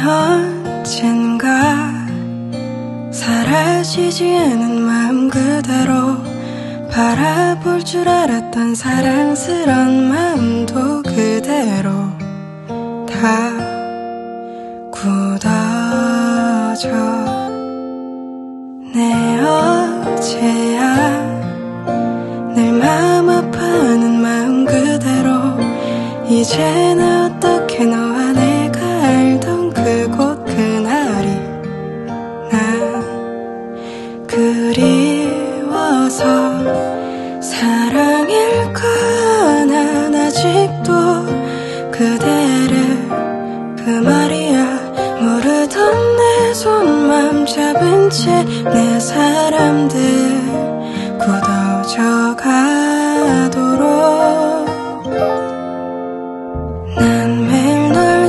언젠가 사라지지 않은 마음 그대로 바라볼 줄 알았던 사랑스런 마음도 그대로 다 굳어져. 내 어제야 늘 마음 아파하는 마음 그대로 이제 나 어떻게 너와 내가 알던 그곳 그날이 난 그리워서 사랑일까 난 아직도 그대를 그 말이야 모르던 내 손 맘 잡은 채 내 사람들 굳어져 가도록 난 매일 널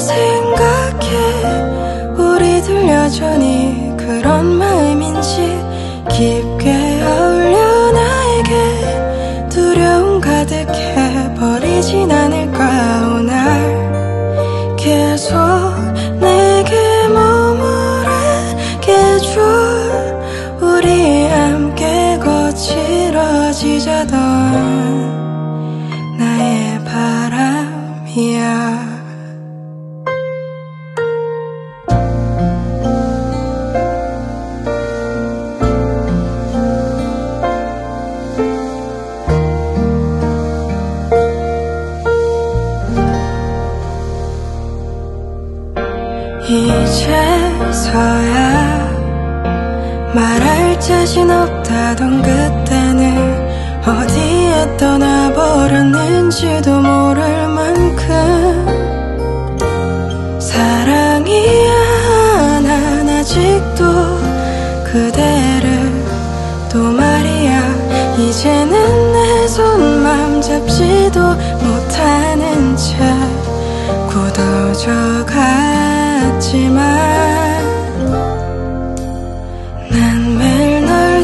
생각해 우리들 여전히 그런 마음인지 깊게 어울려 나에게 두려움 가득해 버리진 않을까 오늘 계속 내게 머무르게 줘 우리 함께 거칠어지자던 나의 바람이야. 이제서야 말할 자신 없다던 그때는 어디에 떠나버렸는지도 모를 만큼 사랑이야 난 아직도 그대를 또 말이야 이제는 내 손 맘 잡지도 못하는 채 굳어져 갔지만 난 매일 널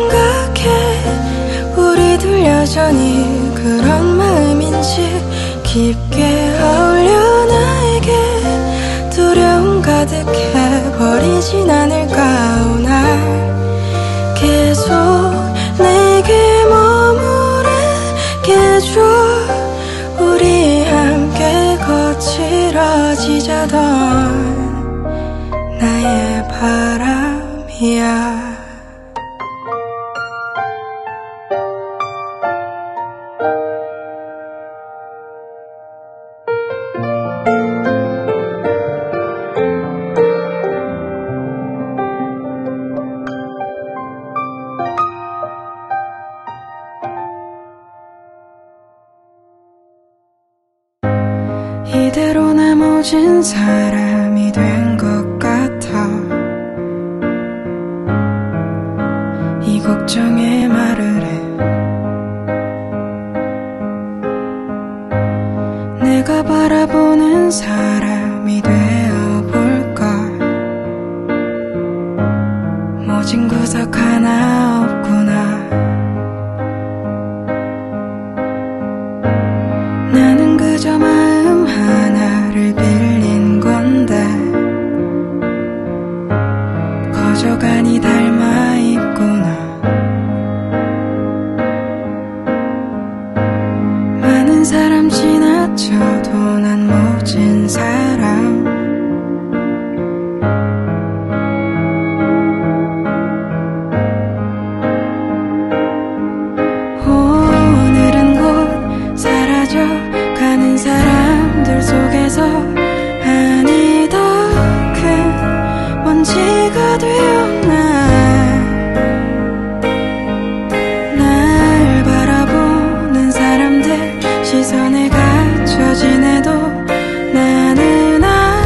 생각해 우리들 여전히 그런 마음인지 깊게 어울려 나에게 두려움 가득해 버리진 않을까 오늘 계속 내게 머무르게 줘 우리 함께 거칠어지자던 나의 바람이야. 이대로 나 모진 사람이 된 것 같아 이 걱정에 말을 해 내가 바라보는 사람이 되어볼까 모진 구석 하나 없구나 나는 그저 마음 하나를 빌린 건데 거저가니 닮아 있구나 많은 사람 지나쳐도 난 모진 사람 오늘은 곧 사라져 가는 사람들 속에서 아니 더 큰 먼지가 되었나 날 바라보는 사람들 시선에 갇혀 지내도 나는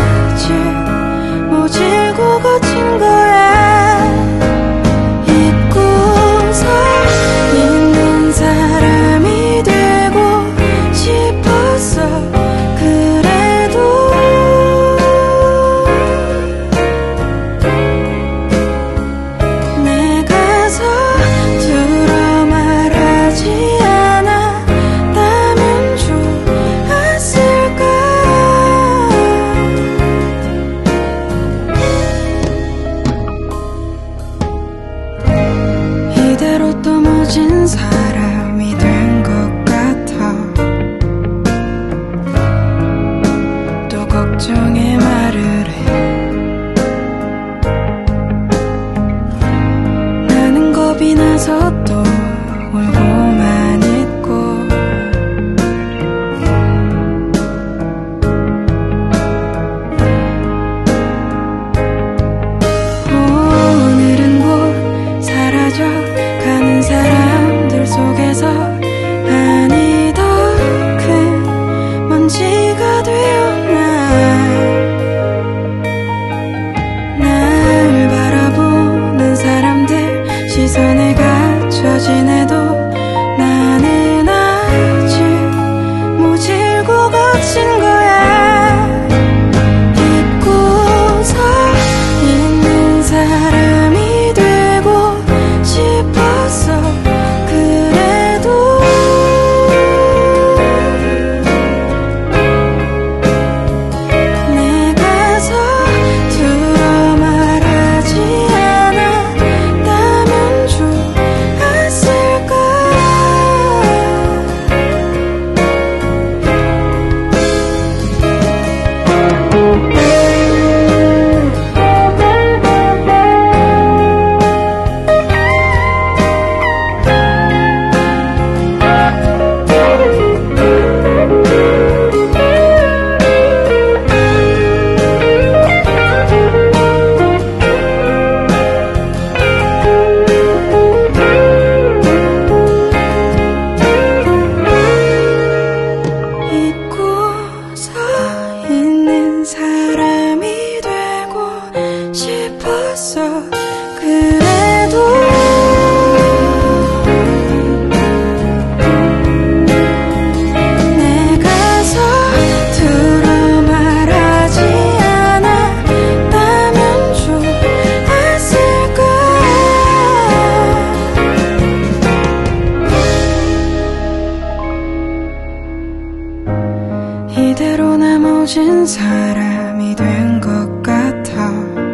이대로 나 모진 사람이 된 것 같아.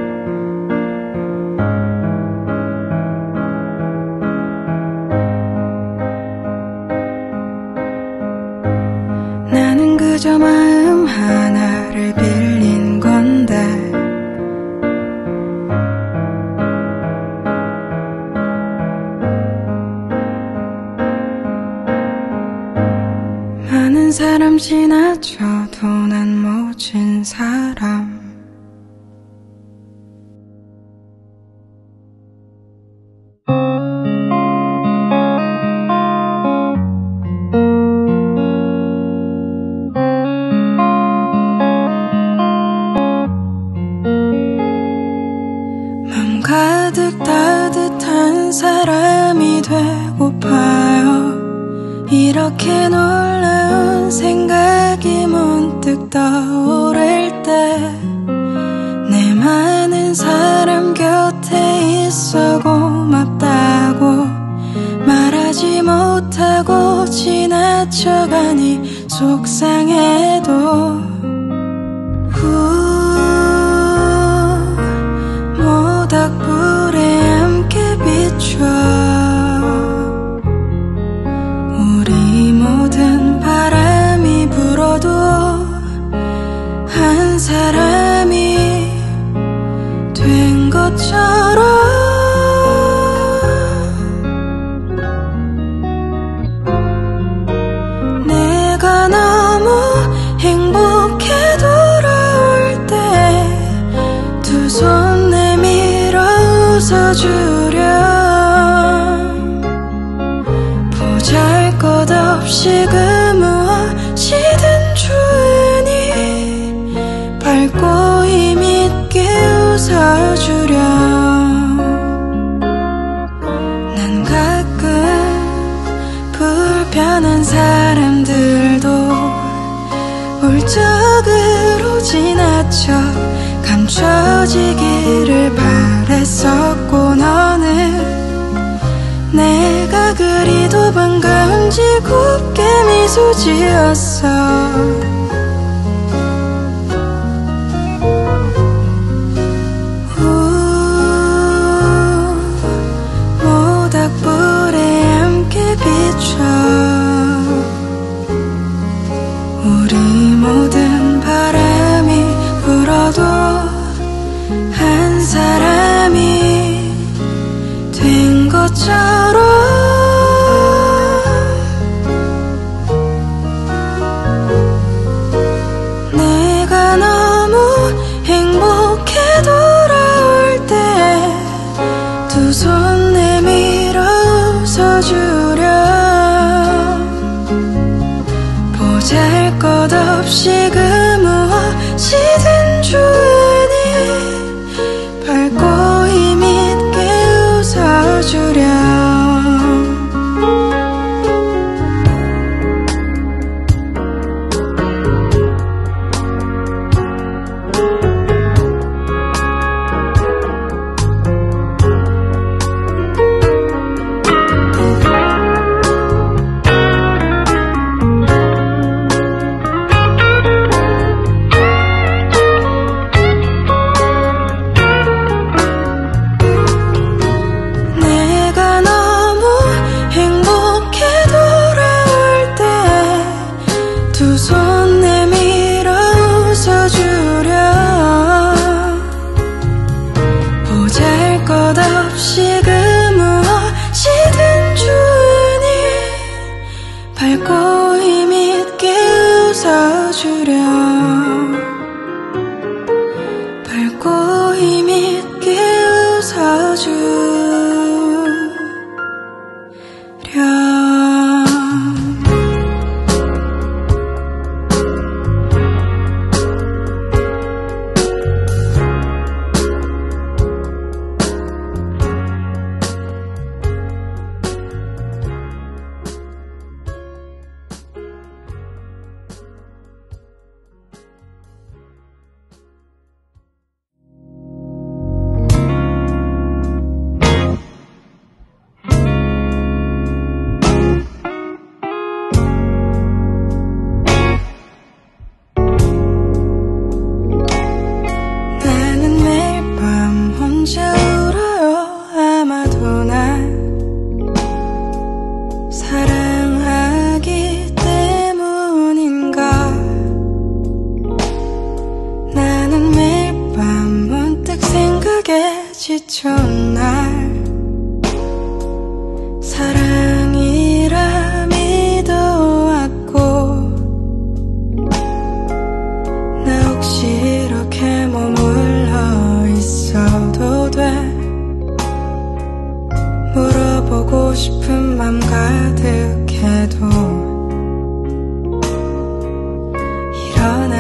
나는 그저 마음 하나를 빌린 건데 많은 사람 지나쳐도 난 모진 사람. 맘 가득 따뜻한 사람이 되고파요. 이렇게 놀라운 생각이 문득 떠오를 때 내 많은 사람 곁에 있어 고맙다고 말하지 못하고 지나쳐가니 속상해도 모닥불에 함께 비춰 우리 모든 바람이 불어도 한 사람이 된 것처럼 내가 너무 행복해 돌아올 때 두 손 내밀어 웃어주렴. 보잘것없이 그 무엇이든 주으니 밝고 힘있게 웃어주렴. 난 가끔 불편한 사람들도 울적으로 지나쳐 감춰지기를 바랬었고 너는 내가 그리도 반가운지 곱게 미소 지었어. 모닥불에 함께 비춰 우리 모든 바람이 불어도 한 사람이 된 것처럼 내가 너무 행복해 돌아올 때 두 손 내밀어 웃어주렴. 보잘것없이 그 무엇이든 주으니 밝고 힘있게 웃어주렴. 두 손 내밀어 웃어주렴. 보잘것없이 그 무엇이든 주으니 밝고 힘있게 웃어주렴. 밝고 힘있게 웃어주렴.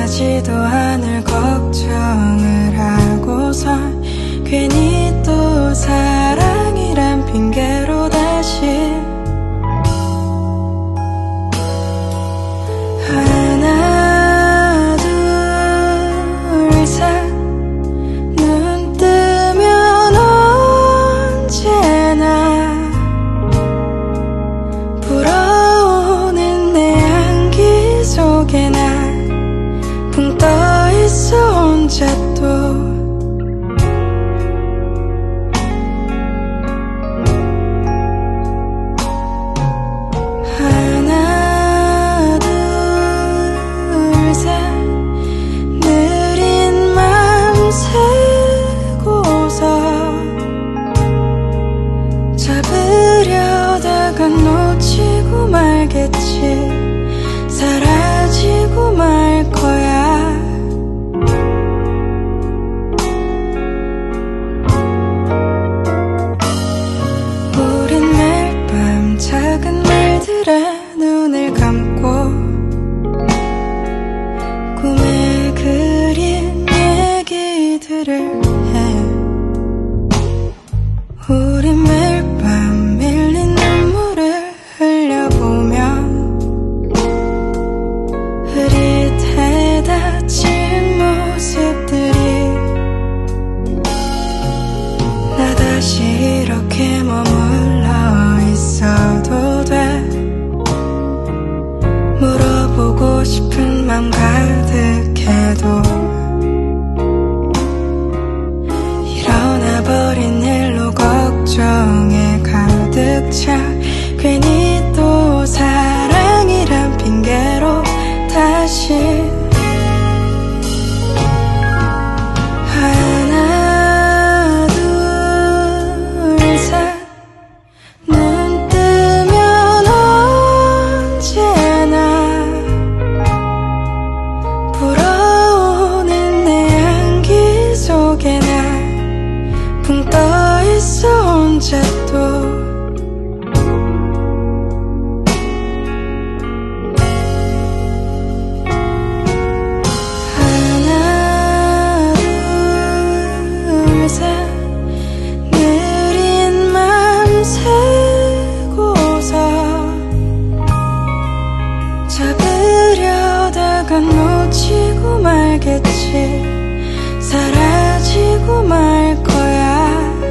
하지도 않을 걱정을 하고선 괜히 또 사랑이란 핑계로 다시 하나 둘 셋 눈 뜨면 언제나 불어오는 내 향기 속에 난 붕 떠있어 혼자 또 하나 둘 셋 느린 맘 세고서 잡으려다가 놓치고 말겠지 사라지고 말 거야 우린 매일 밤 작은 말들에 눈을 감고 꿈에 그린 얘기들을 해 우린 매일 밤 밀린 눈물을 흘려보며 흐릿해 닫힌 모습들이 나 다시 이렇게 머물러 있어도 돼 물어보고 싶은 맘 가득해도 일어나버린 일로 걱정에 가득 차 괜히 또 사랑이란 핑계로 다시 하나 둘 셋 눈 뜨면 언제나 불어오는 내 향기 속에 난 붕 떠있어 혼자 또 하나 둘 셋 느린 맘 세고서 잡으려다가 놓치고 말겠지 사라지고 말 거야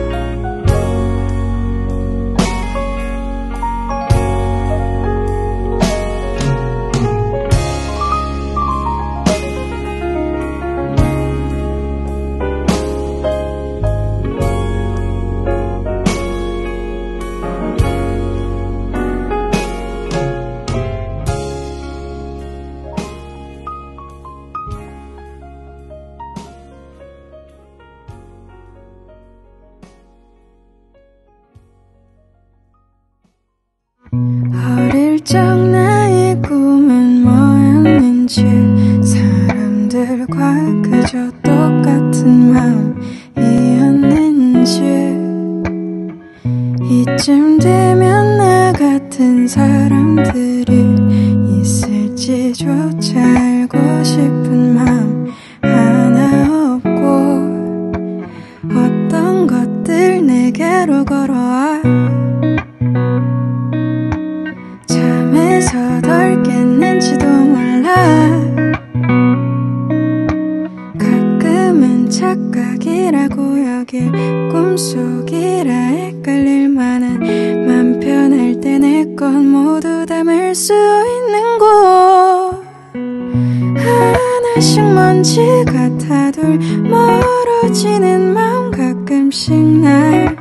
어릴 적 나의 꿈은 뭐였는지 사람들과 그저 똑같은 마음이었는지 이쯤 되면 나 같은 사람들이 있을지조차 알고 싶은 마음 하나 없고 어떤 것들 내게로 걸어와 잠에서 덜 깼는지도 몰라 가끔은 착각이라고 여길 꿈속이라 헷갈릴 만한 맘 편할 때 내 것 모두 담을 수 있는 곳 하나씩 먼지 같아 둘 멀어지는 마음 가끔씩 날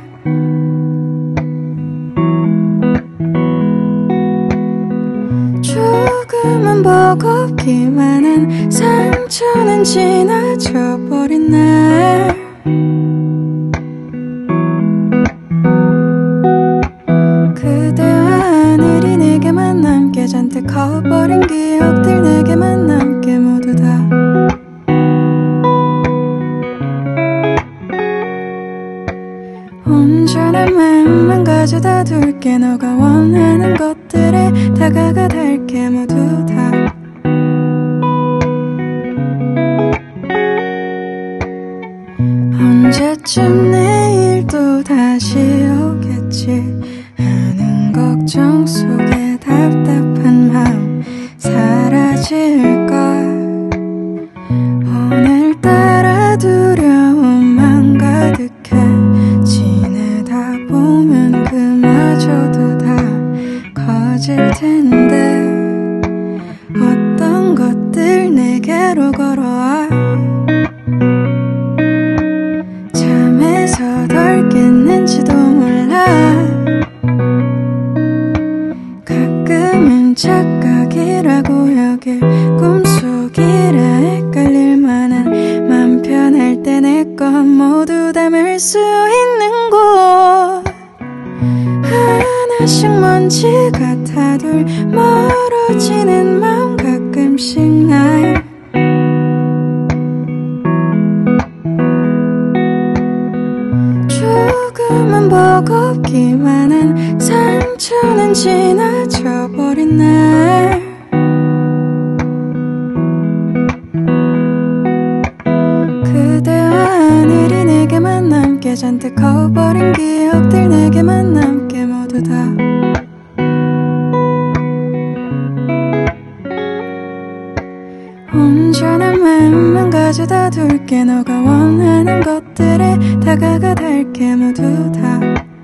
조금은 버겁기만 한 상처는 지나쳐버린 날 그대와 하늘이 내게만 남게 잔뜩 커버린 기억들 내게만 남게 모두 다 온전한 마음만 가져다 둘게 너가 원하는 것들에 다가가 닿을게 모두 다 때쯤 내일 또 다시 오겠지 하는 걱정 속에 답답한 마음 사라질까. 오늘따라 두려움만 가득해 지내다 보면 그마저도 다 커질 텐데 어떤 것들 내게로 걸어와 잠에서 덜 깼는지도 몰라. 가끔은 착각이라고 여길 꿈속이라 헷갈릴 만한 맘 편할 때 내 것 모두 담을 수 있는 곳 하나씩 먼지 같아 둘 멀어지는 마음 가끔씩 날 조금은 버겁기만 한 상처는 지나쳐버린 날 그대와 하늘이 내게만 남게 잔뜩 커버린 기억들 내게만 남게 모두 다 온전한 마음만 가져다 둘게 너가 원하는 것들에 다가가 닿을게 모두 다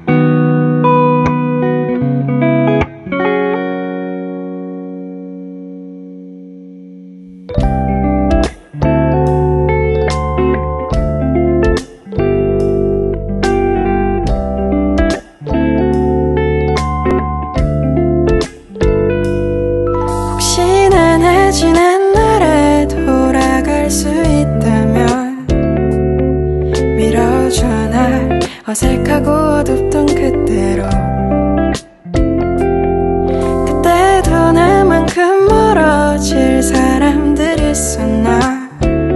혹시나 나 지난 날에 돌아갈 수 있다면 밀어줘 날 어색하고 어둡던 그때로 그때도 나만큼 멀어질 사람들 있었나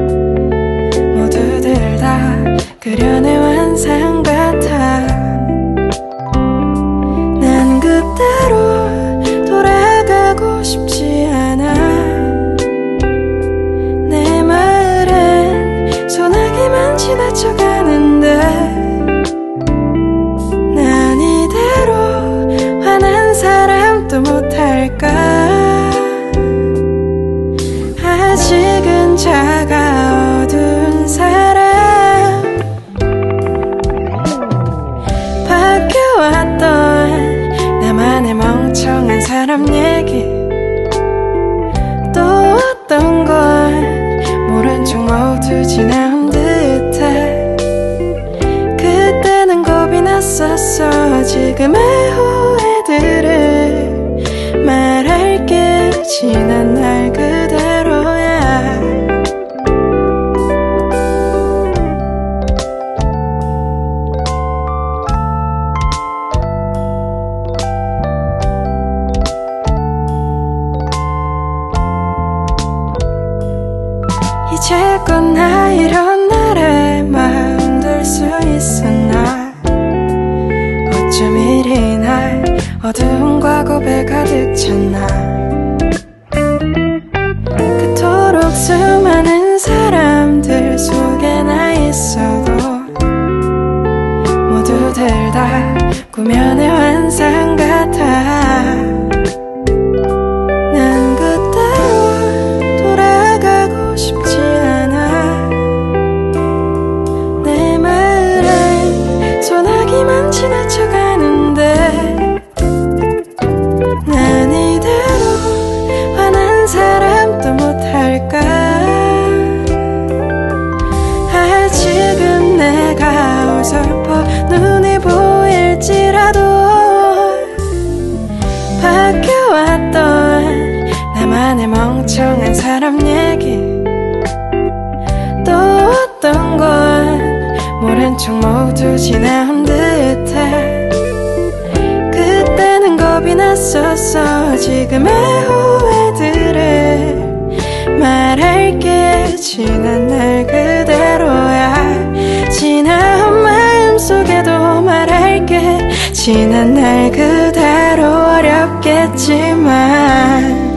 모두들 다 그려낸 환상 같아 난 그때로 돌아가고 싶지 않아 내 마을엔 소나기만 지나쳐가는데 난 이대로 화난 사람도 못할까 아직은 작아 어두운 사람 바뀌어왔던 나만의 멍청한 사람 얘기 또 어떤 걸 모른 척 모두 지나온 듯해 그때는 겁이 났었어 지금의 후회들을 말할게 지난 날 그대로야 이제껏 나 이런 날에 마음 둘 수 있었나 어쩜 이리 날 어두운 과거에 가득 찼나 그토록 수많은 사람들 속에 나 있어도 모두들 다 꾸며낸 환상 같아 난 그때로 돌아가고 싶지 않아 내 마을엔 소나기만 지나쳐가는데 난 이대로 화난 사람도 못할까 아직은 내가 어설퍼 눈이 보일지라도 바뀌어왔던 나만의 멍청한 사람 얘기 또 어떤 건 모른 척 모두 지나온 듯해 그때는 겁이 났었어 지금의 후회들을 말할게 지난 날 그대로야 지나온 마음속에도 말할게 지난 날 그대로 어렵겠지만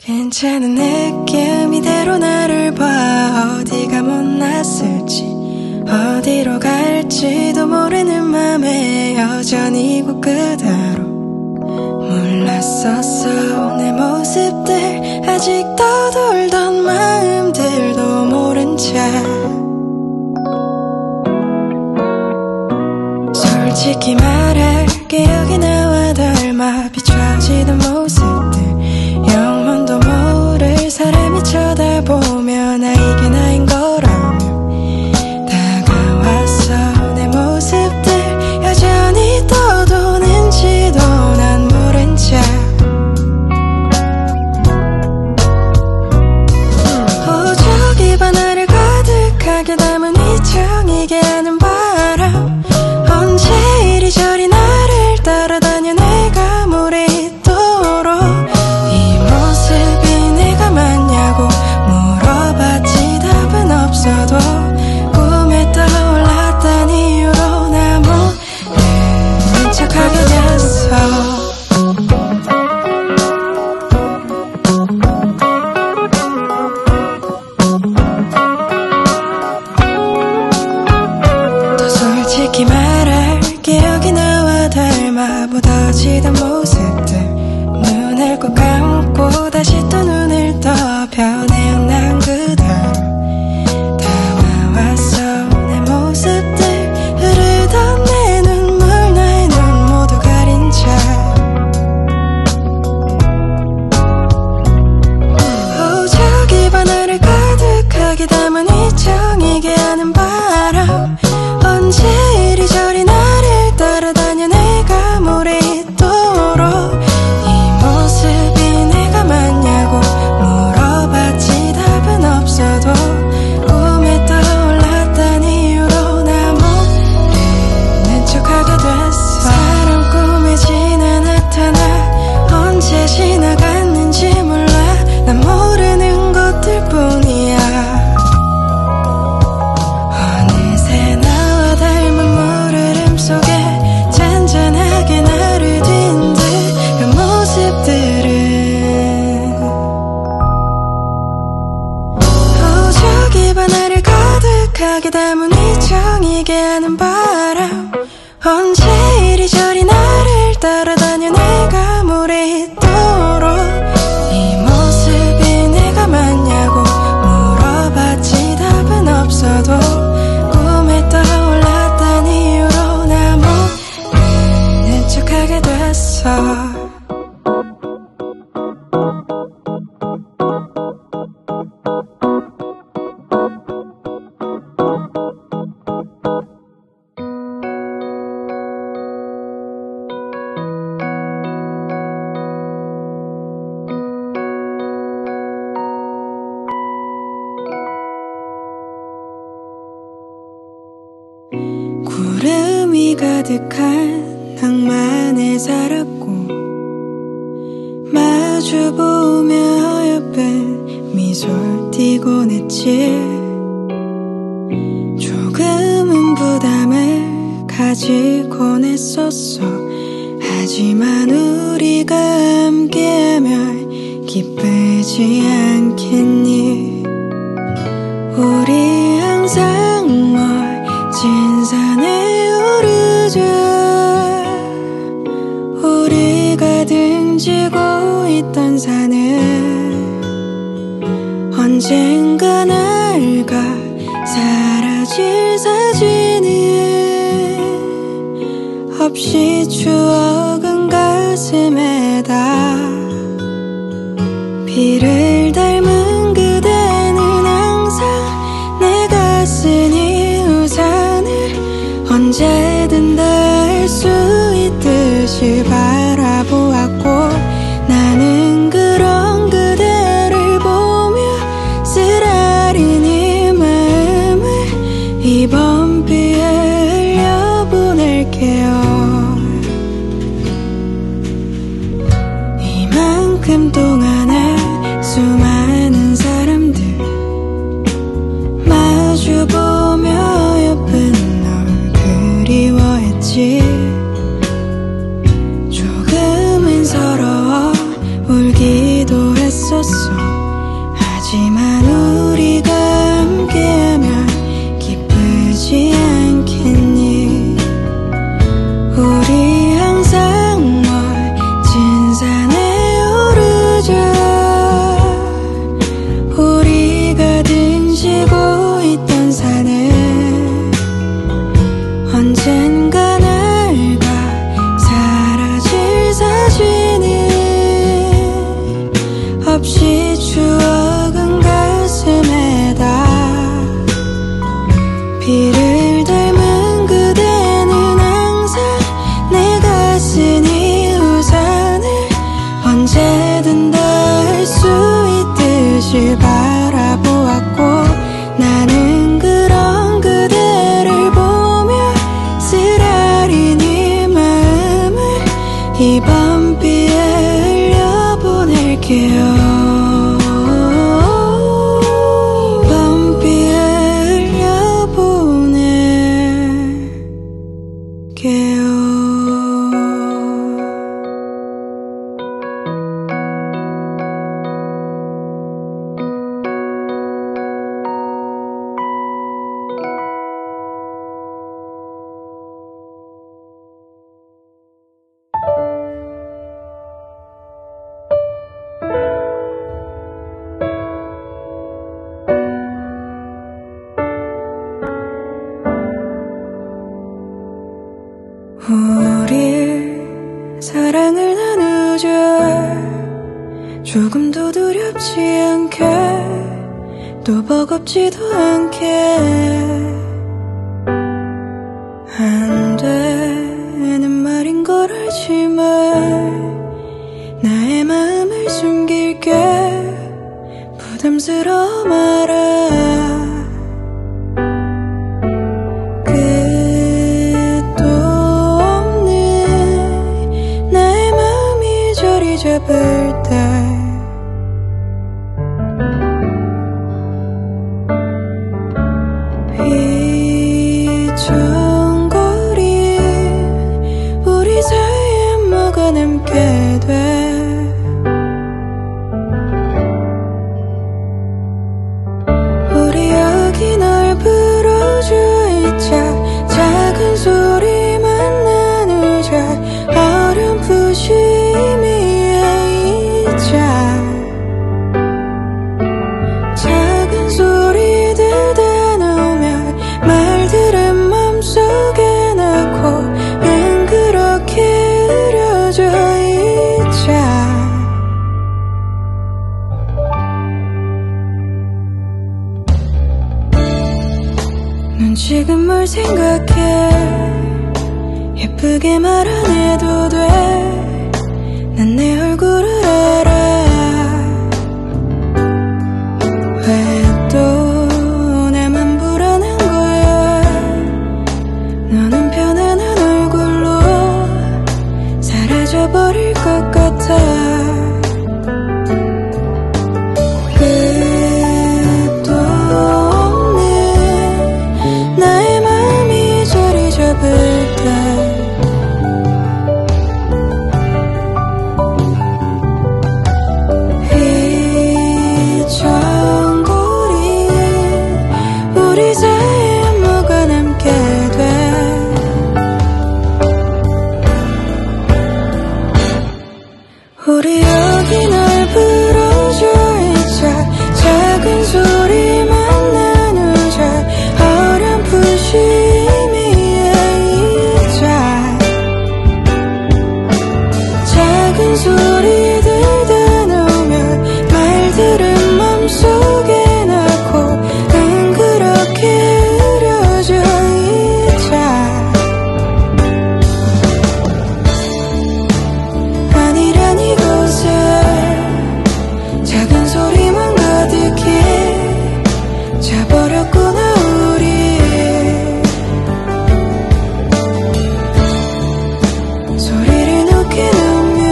괜찮은 느낌 이대로 나를 봐. 어디가 못났을지 어디로 갈지도 모르는 맘에 여전히 곧 그대로 몰랐었어. 내 모습들 아직도 돌던 마음들도 모른 채 솔직히 말할게 여기 나와 닮아 비춰지던 모습들 영혼도 모를 사람이 쳐다보며 나 이게 나인 거라며 다가왔어. 내 모습들 여전히 떠도는지도 난 모른 채 저기 바나를 가득하게 담은 이정이게 하는 바람 언제 이리저리 나를 따라다녀 내가 모래있도록 이 모습이 내가 맞냐고 물어봤지 답은 없어도 꿈에 떠올랐던 이유로 나 모르는 척하게 됐어. 솔직히 말할게 여기 나와 닮아 묻어지던 모습들 눈을 꼭 감고 다시 또 눈을 떠 변해온 난 그대로 다가왔어. 내 모습들 흐르던 내 눈물 나의 눈 모두 가린 채 저기 바나를 가득하게 담은 이정이게 하는 바람 언제 이리저리 나를 따라다녀 내가 모래있도록 이 모습이 내가 맞냐고 물어봤지 답은 없어도 꿈에 떠올랐던 이유로 나 모르는 척하게 됐어. 사람 꿈에 지나 나타나 언제 지나갔는지 몰라 난 모르는 것들 뿐이야. 잔잔하게 나를 뛴 듯 그 모습들은 저기 바나를 가득하게 담은 이정이게 하는 바람 언제 이리저리 나를 따라다녀 내가 모래있도록 이 모습이 내가 맞냐고 물어봤지 답은 없어도 꿈에 떠올랐던 이유로 나 모르는 척하게 됐어. 구름이 가득한 낭만에 살았고 마주보며 예쁜 미소를 띠곤 했지. 조금은 부담을 가지곤 했었어. 하지만 우리가 함께하면 기쁘지 않겠니. 우리 항상 멋진 산에 오르자. 우리가 등지고 있던 산은 언젠가 날가 사라질 사진은 없이 추억은 가슴에다. 비를 닮은 그대는 항상 내가 쓴 이 우산을 언제든 닿을 수 있듯이 바라보았고, 나는 그런 그대를 보며 쓰라린 이 마음을 이번 비에 흘려보낼게요. 이만큼 동안에 수많은 사람들 마주보며 예쁜 널 그리워했지. 조금은 서러워 울기도 했었어. 이 밤비에 흘려보낼게요. 우리 사랑을 나누자. 조금도 두렵지 않게 또 버겁지도 않게. 안 되는 말인 걸 알지만 나의 마음을 숨길게. 부담스러워 말아. 잡을 때 비정거린 우리 사이에 뭐가 남게 돼. 우리 여기 널 불러줘 있자. 작은 소리만 나누자. 어렴풋이 작은 소리들 다 나오면 말들은 맘속에 낳고 응 그렇게 흐려져 있자. 넌 지금 뭘 생각해. 예쁘게 말 안 해도 돼. 난 내 얼굴을 알아. 왜 또 나만 불안한 거야. 너는 편안한 얼굴로 사라져버릴 것 같아. 끝도 없는 나의 마음이 자리 잡을 때 우리 여기 널 불러줘 있자. 작은 소리만 나누자. 어렴풋이 미에 있자. 작은 소리들 다 나오면 말들은 맘속에 낳고 응 그렇게 흐려져 있자. 아니란 이곳에 작은 소리만 가득히 자버렸구나 우리. 소리를 높게 놓으면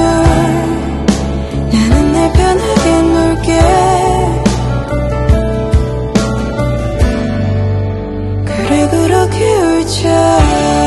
나는 날 편하게 놀게. 그래 그렇게 울자.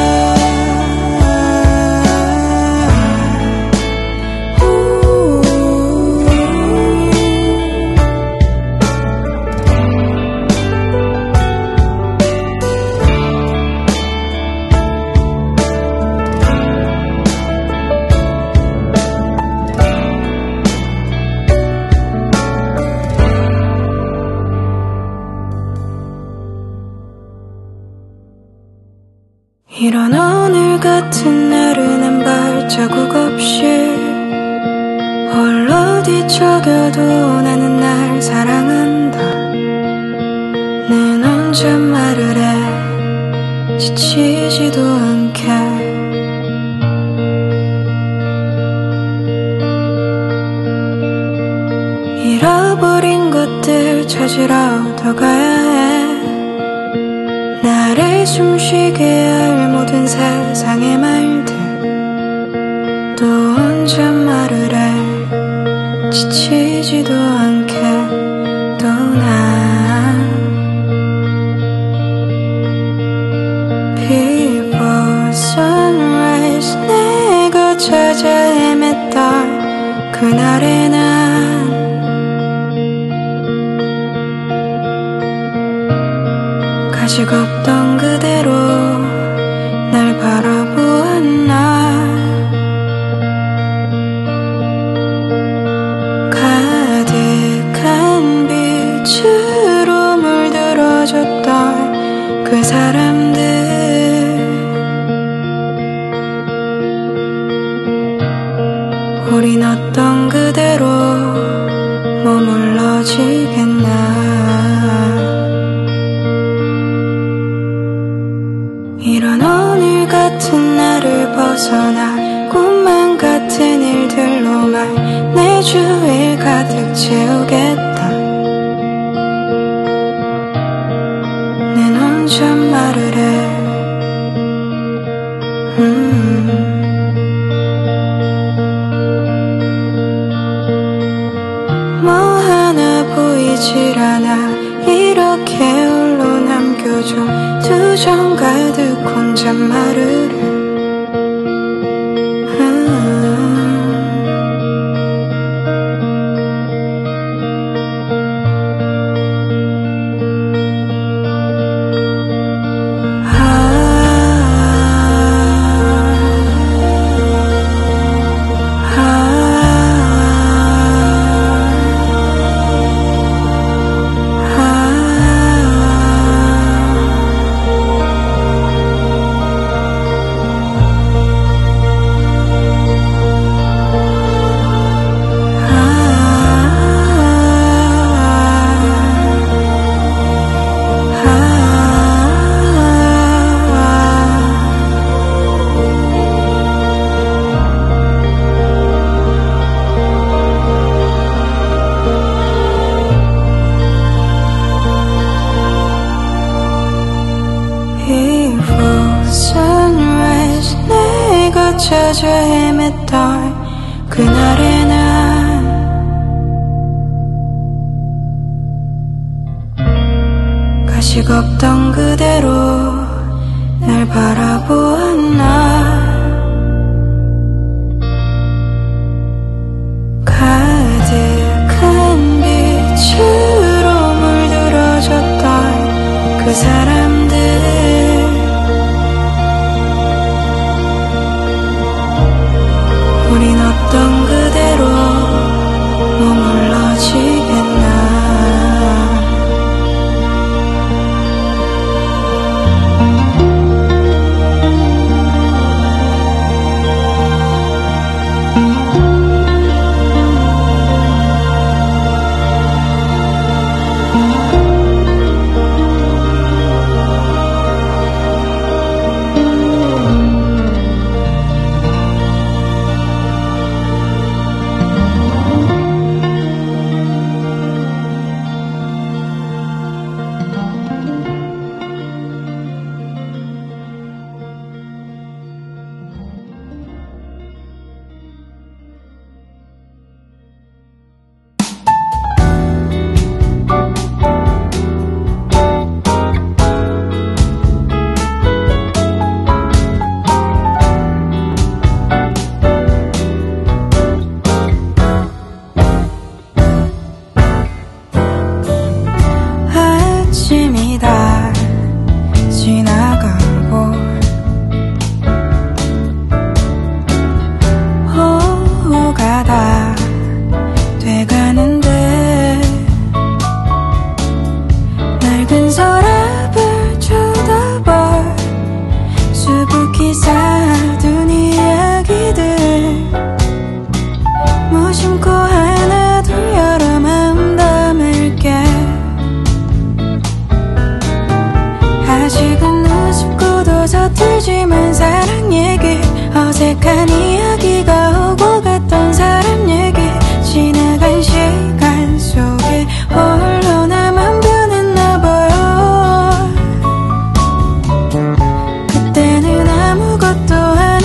이런 오늘 같은 날은 한 발자국 없이 홀로 뒤척여도 나는 날 사랑한다. 는 혼잣말을 해 지치지도 않게. 잃어버린 것들 찾으러 더 가야 해. 나를 숨쉬게 할 모든 세상의 말들 또 찾아 헤맸던 그날의 난 가식 없던 그대로 날 바라보았나. 가득한 빛으로 물들어줬던 그 사람들 우린 어떤 그대로 머물러지겠나. 이런 오늘 같은 날을 벗어나 꿈만 같은 일들로만 내 주위를 가득 채우겠다. 난 혼자 말을 해. 뭐 하나 보이질 않아. 이렇게 홀로 남겨줘. 투정 가득 혼잣말을 해. 찾아 헤맸던 그날의 난 가식 없던 그대로 날 바라보았나. 가득한 빛으로 물들어줬던 그 사람들 우린 어떤 그대로 머물러지겠나. 서툴지만 사랑 얘기 어색한 이야기가 오고 갔던 사람 얘기 지나간 시간 속에 홀로 나만 변했나 봐요. 그때는 아무것도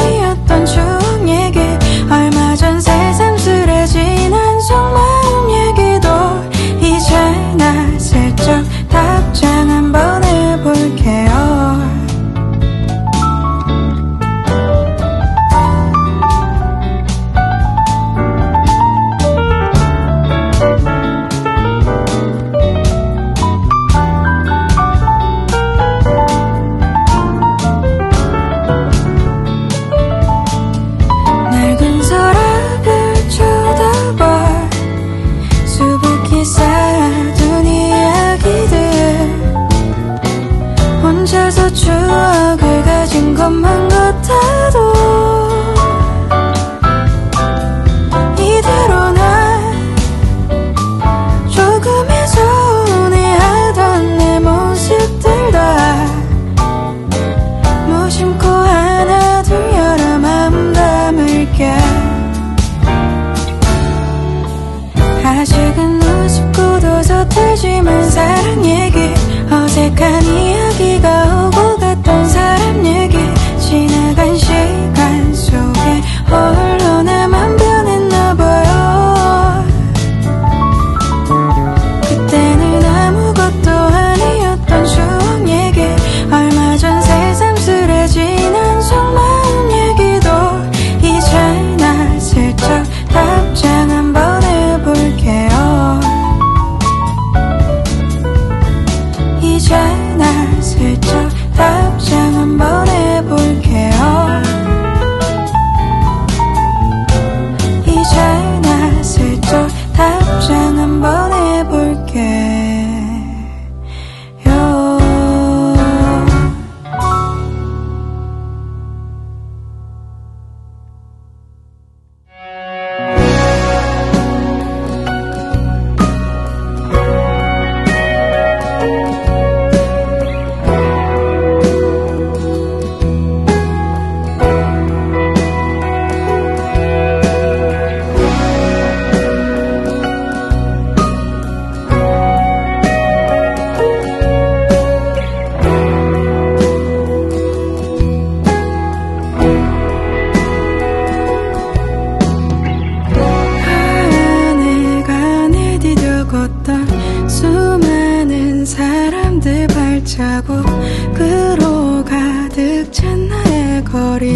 자국으로 가득 찬 나의 거리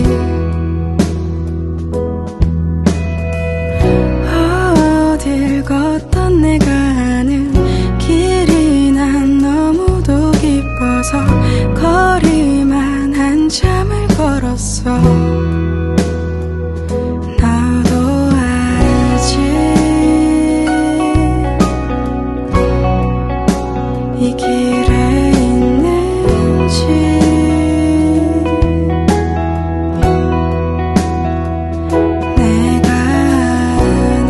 어딜 걷던 내가 아는 길이 난 너무도 기뻐서 거리만 한참을 걸었어 너도 알지 이 길에 있는지 내가 아는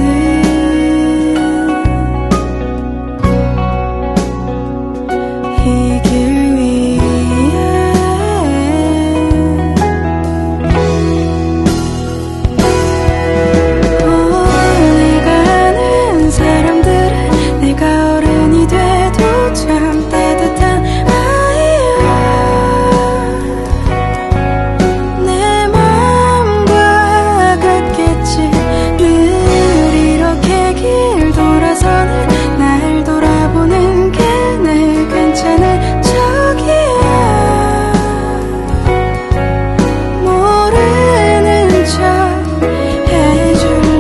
이 길 위에 내가 아는 사람들은 내가 어른이 돼도 참 따뜻한 아이야 내 맘과 같겠지 늘 이렇게 길 돌아서는 날 돌아보는 게 늘 괜찮은 척이야 모르는 척 해줄래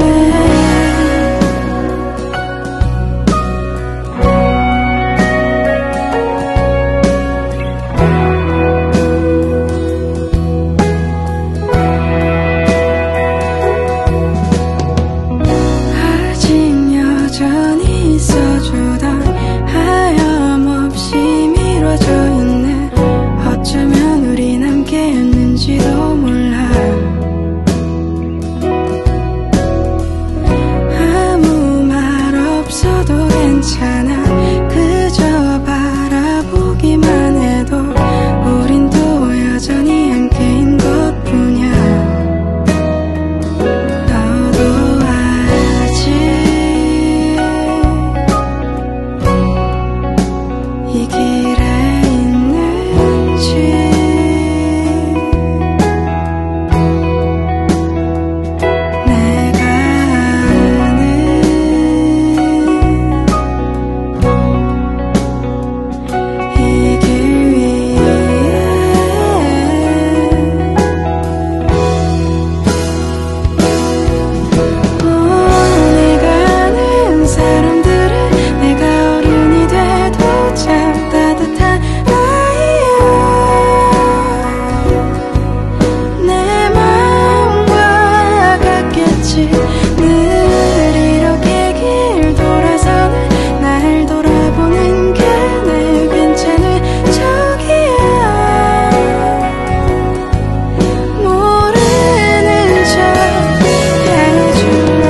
아직 여전히 있어주던 하염없이 미뤄져 있네 어쩌면 우린 함께였는지도 몰라 아무 말 없어도 괜찮아 그저 바라보기만 해도 우린 또 여전히 함께인 것뿐이야 너도 알지 이 길에 있는지 내가 아는 이 길 위에 내가 아는 사람들은 내가 어른이 돼도 참 따뜻한 아이야 내 맘과 같겠지 늘 이렇게 길 돌아서는 날 돌아보는 게 늘 괜찮은 척이야 모르는 척 해줄래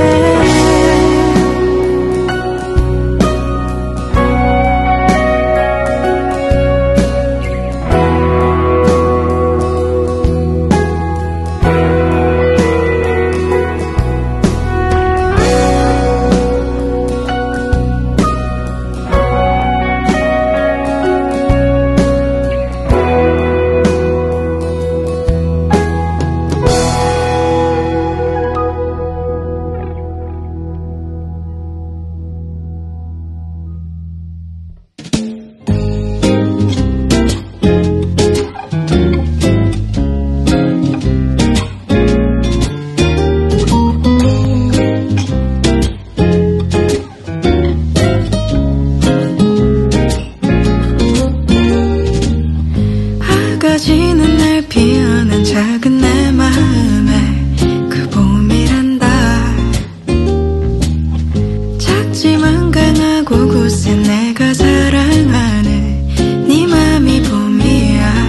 아가지는 날 피어난 작은 내 마음에 그 봄이란다 작지만 강하고 굳센 내가 사랑하는 네 맘이 봄이야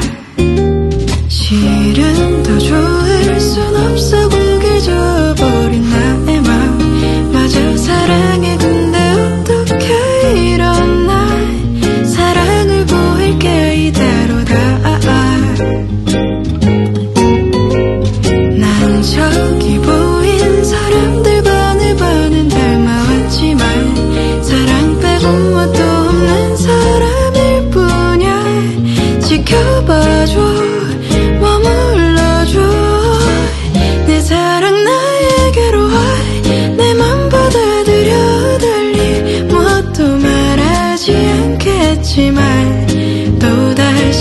실은 더 좋을 순 없어 고개 저어버린 나의 마음 마저 사랑해 근데 어떻게 이런 날 사랑을 보일게 이대로다 난 저기 보인 사람들과는 반은 닮아왔지만 사랑 빼고 뭣도 없는 사람일 뿐이야 지켜봐줘 머물러줘 내 사랑 나에게로 와 내 맘 받아들여 달리 뭣도 말하지 않겠지만 또다시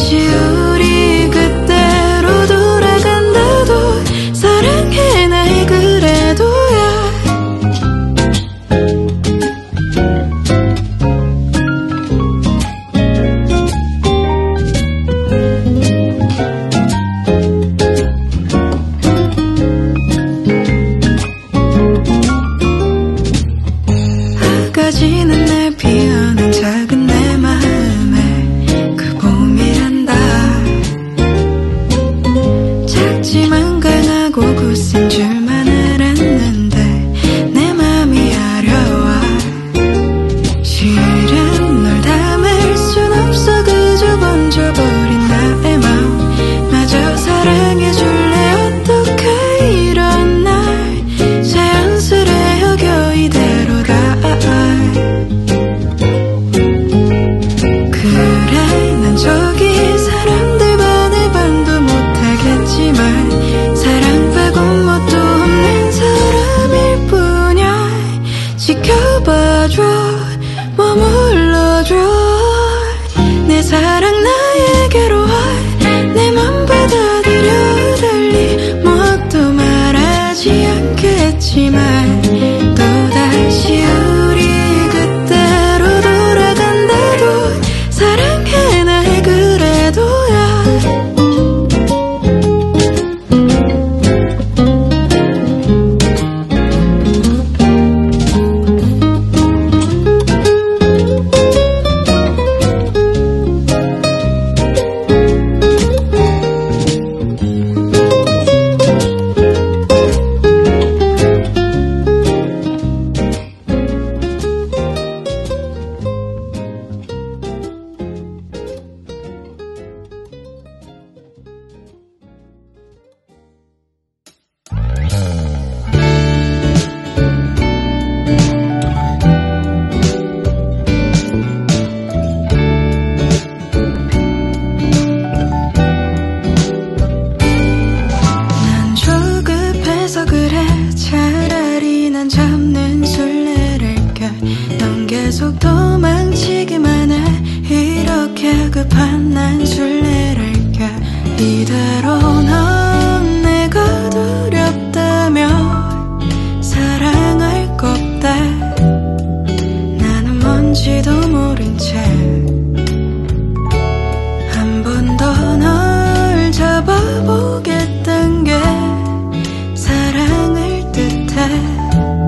하지만 또다시 우리 그때로 돌아간다도 사랑해 날 그래도야. 계속 도망치기만 해. 이렇게 급한 난 술래를 껴. 이대로 넌 내가 두렵다며 사랑할 것 없대. 나는 뭔지도 모른 채 한 번 더 널 잡아보겠단 게 사랑을 뜻해.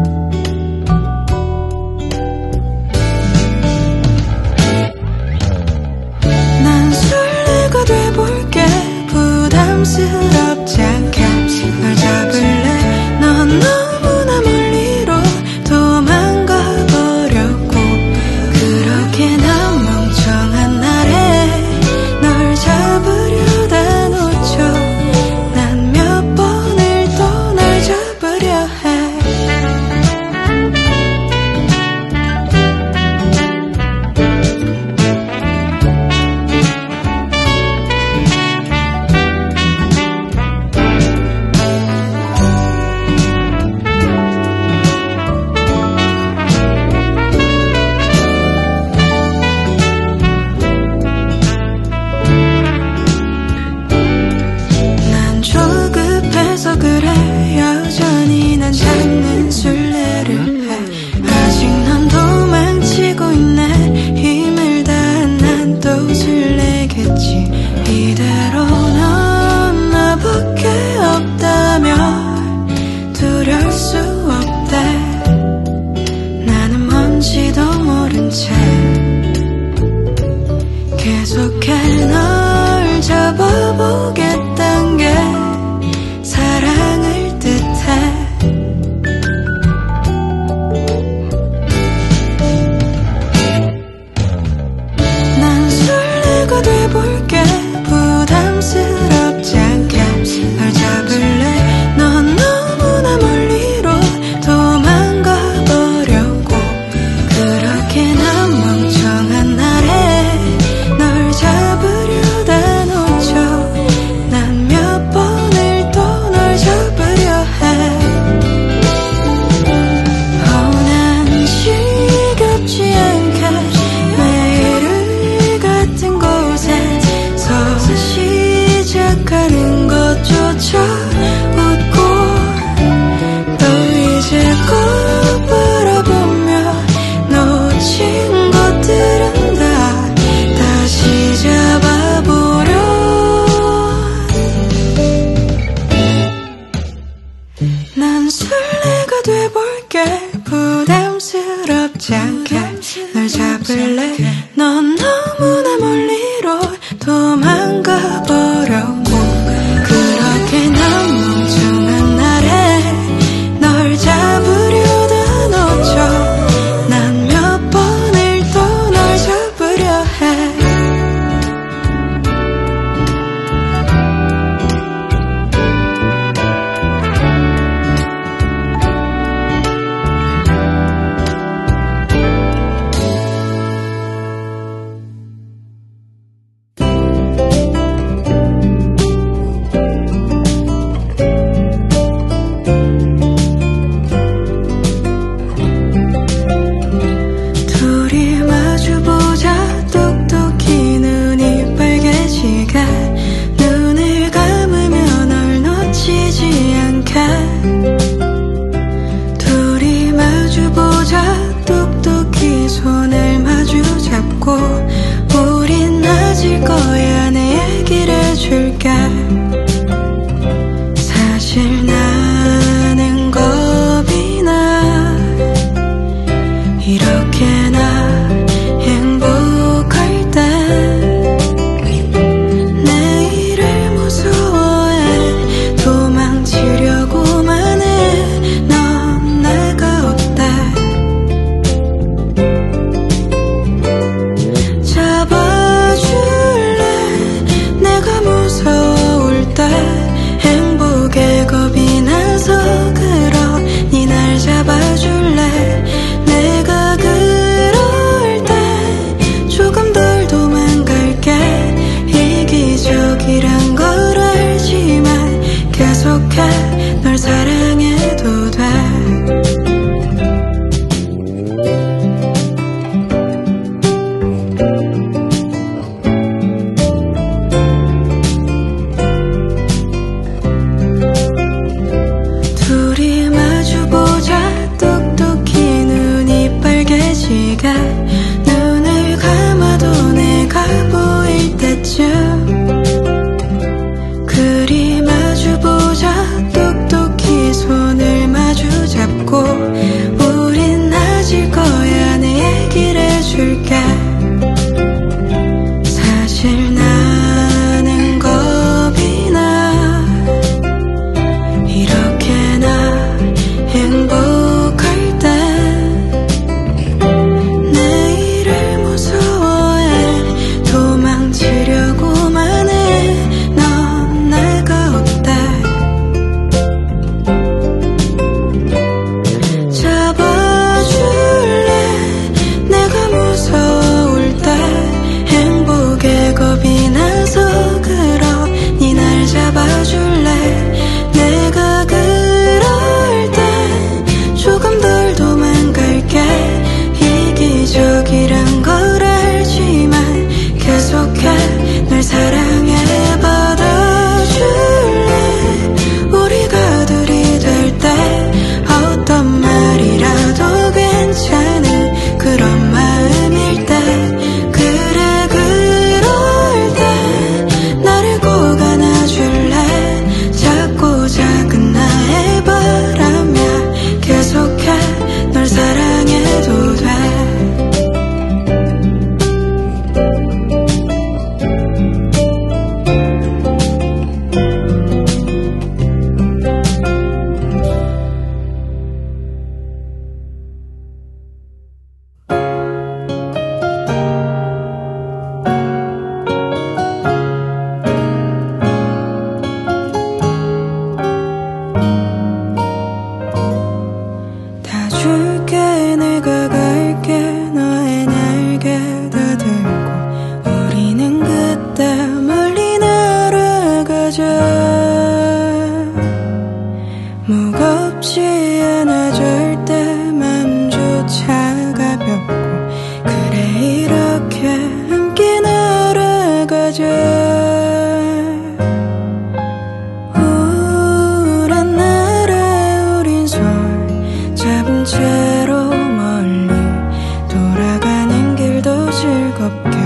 돼볼게. 부담스럽지 않게 널 잡을래. 넌 너무나 멀리로 도망가 버렸고 그렇게 난 멍청한 날에 널 잡으려다 놓쳐. 난 몇 번을 또 널 잡으려 해. 그래 여전히 난 잡는 술래를 해. 아직 넌 도망치고 있네. 힘을 다한 난 또 술래겠지. 이대로 넌 나밖에 없다며 두려울 수 없대. 나는 뭔지도 모른 채 계속해 널 잡아보겠단 게 사랑을 뜻해. 난 술래가 돼볼게. 부담스럽지 않게 널 잡을래. 넌 너무나 멀리로 도망가 버렸고 그렇게 난 멍청한 날에 널 잡으려다 놓쳐. 난 몇 번을 또 널 잡으려 해. 난 지겹지 않게 매일 같은 곳에서 시작하는 것조차 웃고 또 이제 꼭 바라보며 놓친 것들은 다 다시 잡아보려. 난 술래가 돼볼게. 부담스럽지 않게 널 잡을래. 넌 너무나 멀리로 도망가 버렸고 그렇게 난 멍청한 날에 널 잡으려다 놓쳐. 난 몇 번을 또 널 잡으려 해. 무겁지 않아 절대 맘조차 가볍고 그래 이렇게 함께 날아가자 우울한 날에 우린 손 잡은 채로 멀리 돌아가는 길도 즐겁게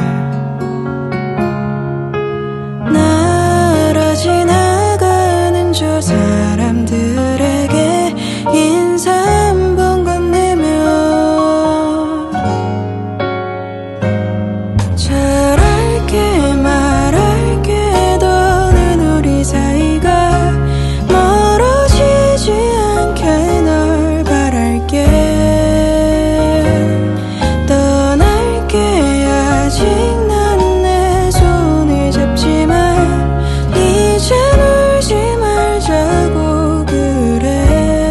날아 지나가는 저 사람들에게 인사 한번 건네며 잘할게 말할게 더는 우리 사이가 멀어지지 않게 널 바랄게 떠날게 아직 난 내 손을 잡지만 이제 울지 말자고 그래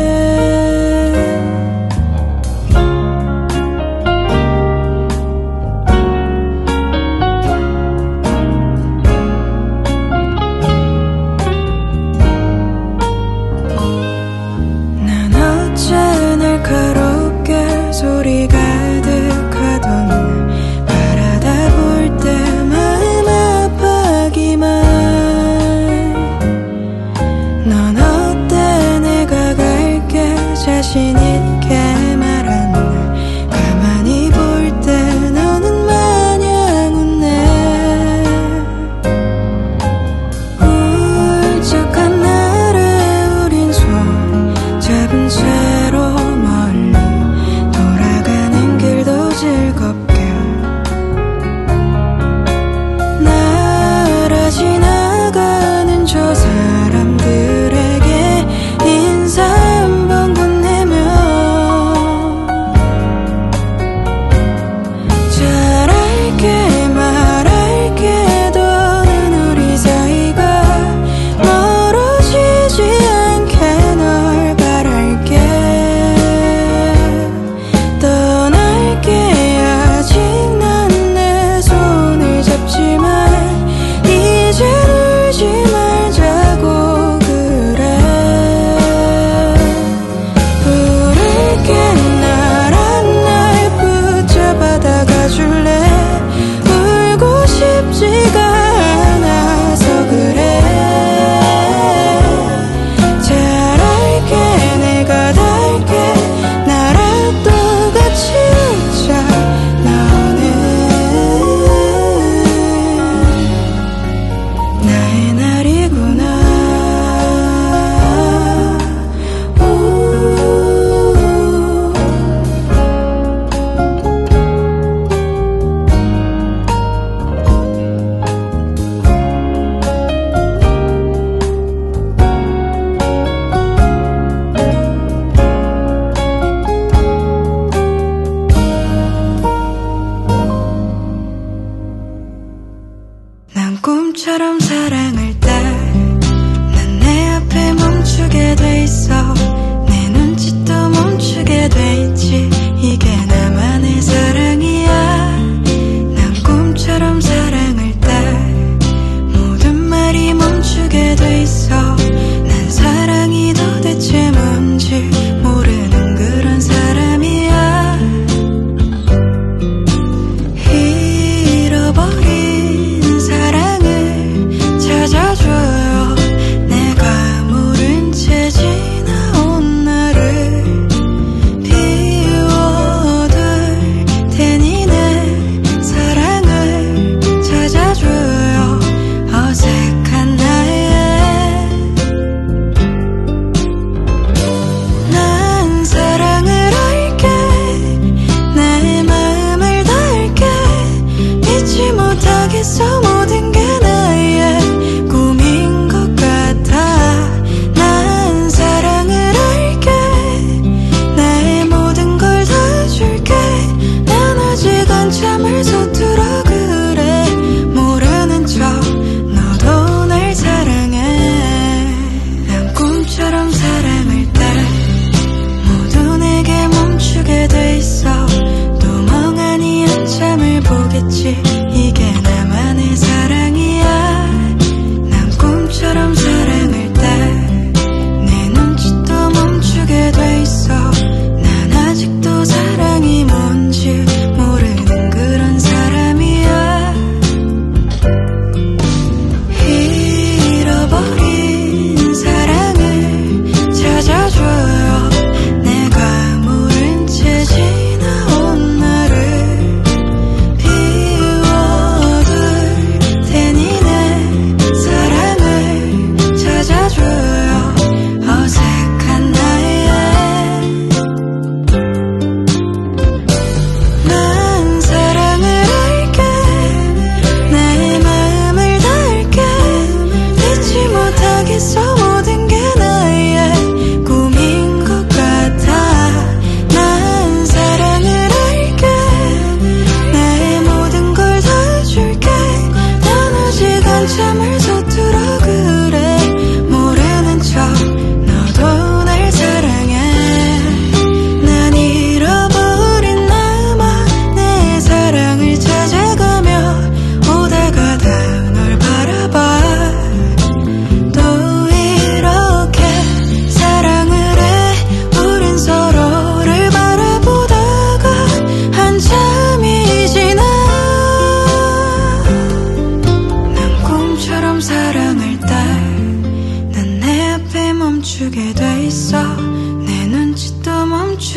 난 어째 날카롭게 소리 가득하던 날 바라다 볼 때 마음 아파하기만 넌 어때 내가 갈게 자신 있게 말한 날 가만히 볼 때 너는 마냥 웃네 울적한 날에 우린 손 잡은 채로 멀리 돌아가는 길도 즐겁게 날아 지나가는 저 사람들에게 인사 한번 건네며 잘할게 말할게 더는 우리 사이가 멀어지지 않게 널 바랄게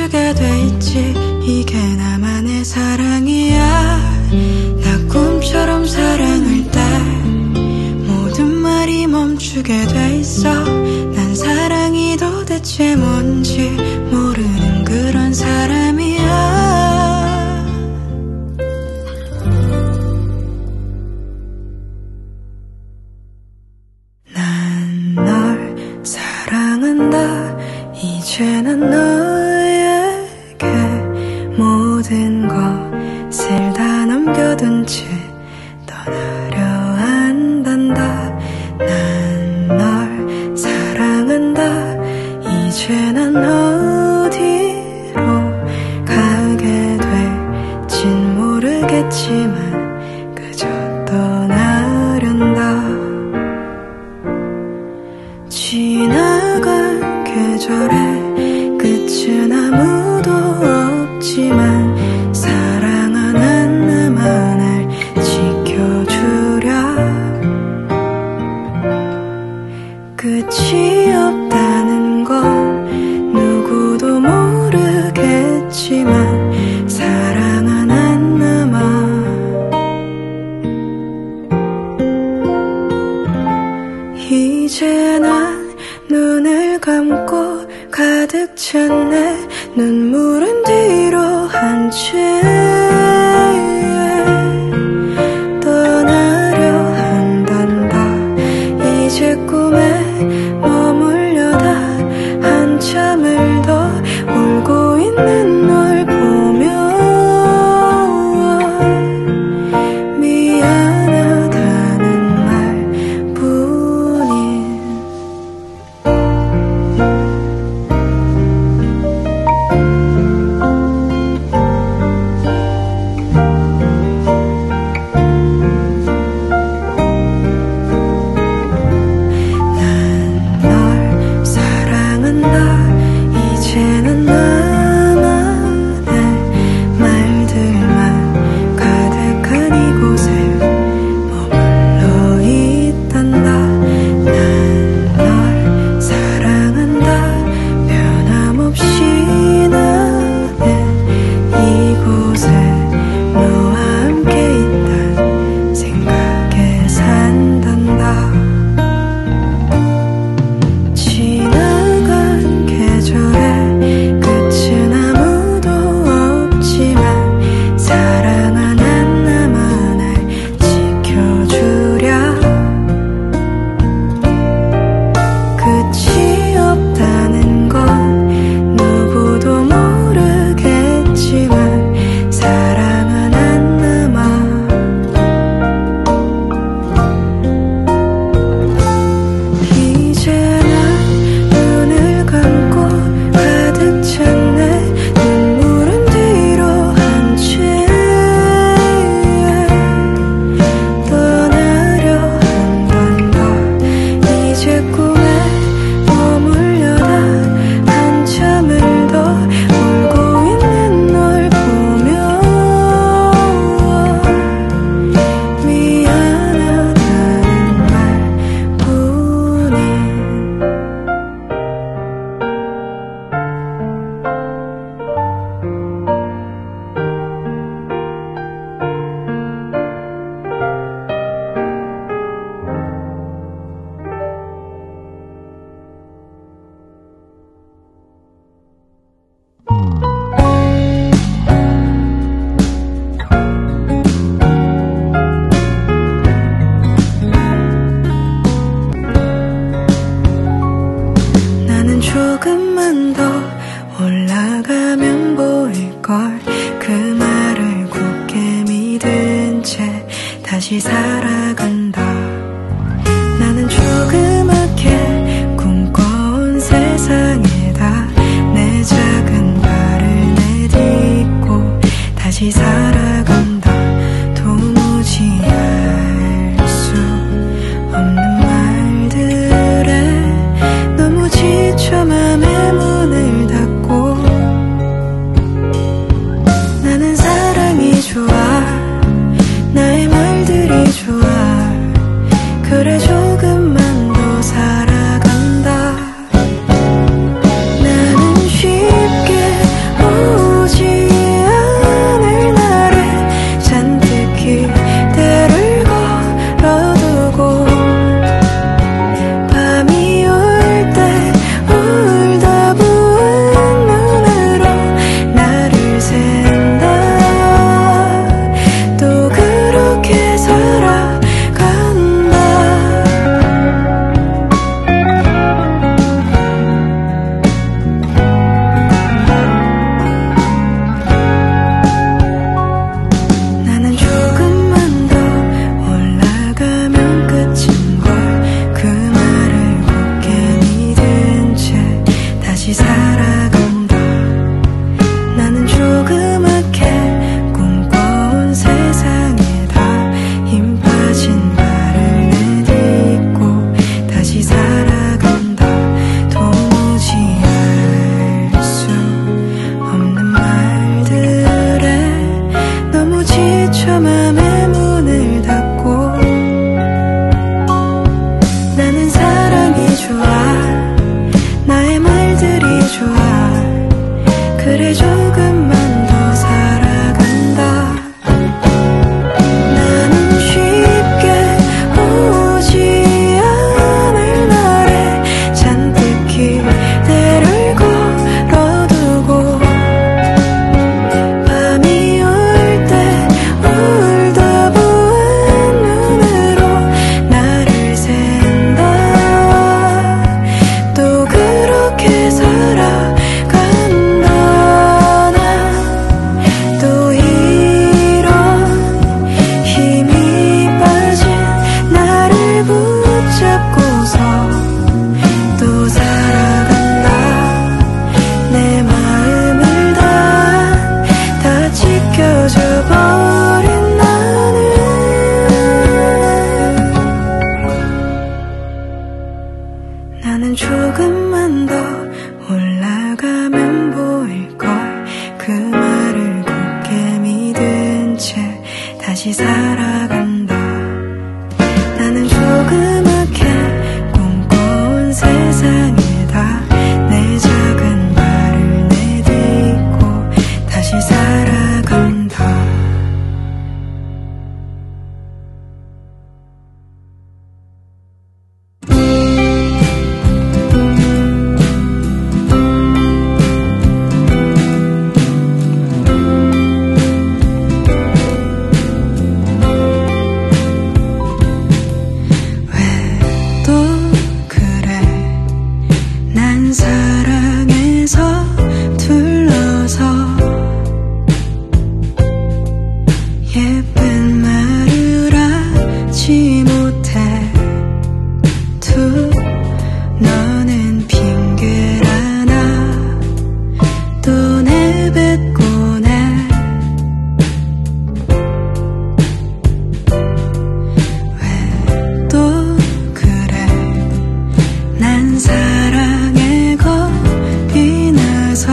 멈추게 돼 있지. 이게 나만의 사랑이야. 나 꿈처럼 사랑할 때 모든 말이 멈추게 돼 있어. 난 사랑이 도대체 뭔지 모르는 그런 사람이야. 난 널 사랑한다. 이제 난 너에게 모든 것을 다 넘겨둔 채 떠나려 한단다. 난 널 사랑한다. 이제 난 어디로 가게 될진 모르겠지만 그저 떠나련다. 지나간 계절의 끝은 아무도 없지만 사랑하는 나만을 지켜주랴. 끝이 없다는 건 누구도 모르겠지만 사랑하는 나만. 이제 난 눈을 감고 가득 찬 내 눈물은 뒤로 한 채 떠나려 한단다. 이제 꿈에 머물려다 한참을 더 울고 있는 널 보며 미안하다는 말뿐인. 이제는 나만의 말들만 가득한 이곳에 머물러 있단다. 난 널 사랑한다. 변함없이 나는 이곳에 너와 함께 있단 생각에 산단다. 지나간 계절에 끝은 아무도 없지만 사랑하는 나만을 지켜주랴. 끝이 없다는 건 누구도 모르겠지만 사랑하는 나만. 이제 난 눈을 감고 가득 찬 내 눈물은 뒤로 한 채 떠나려 한단다. 이제 꿈에 머물려다 한참을 더 울고 있는 널 보며 미안하다는 말뿐인. 나는 조금만 더 올라가면 보일걸. 그 말을 굳게 믿은 채 다시 살아간다. 나는 조그맣게 꿈꿔온 세상에다 내 작은 발을 내딛고 다시 살아간다. 도무지 알 수 없는 말들에 너무 지쳐 맘의 문을 닫고. 나는 사랑이 좋아. 나의 말들이 좋아. 살아간다. 나는 조그맣게 꿈꿔온 세상에 다 힘 빠진 발을 내딛고 다시 살아간다. 도무지 알 수 없는 말들에 너무 지쳐 맘의 문을 닫고 나는 사랑이 좋아. 나의 말들이 좋아. 그래 조금만 더 살아간다. 나는 쉽게 오지 않을 날에 잔뜩 기대를 걸어두고 밤이 올 때 울다 부은 눈으로 나를 샌다. 또 그렇게 살아간다. 난 또 이런 힘이 빠진 나를 붙잡고서 또 살아간다. 내 마음을 다 지켜줘 버린 나는 조금만 더 올라가면 보일걸. 그 말을 굳게 믿은 채 다시 살아간다. 나는 조그맣게 꿈꿔온 세상에다 내 작은 발을 내딛고 다시 살아간다. 왜 또 그래. 난 사랑에서 둘러서 예쁜 말을 하지 못해. 툭 너는 핑계라 나 또 내뱉곤 해. 왜 또 그래. 난 사랑에 겁이 나서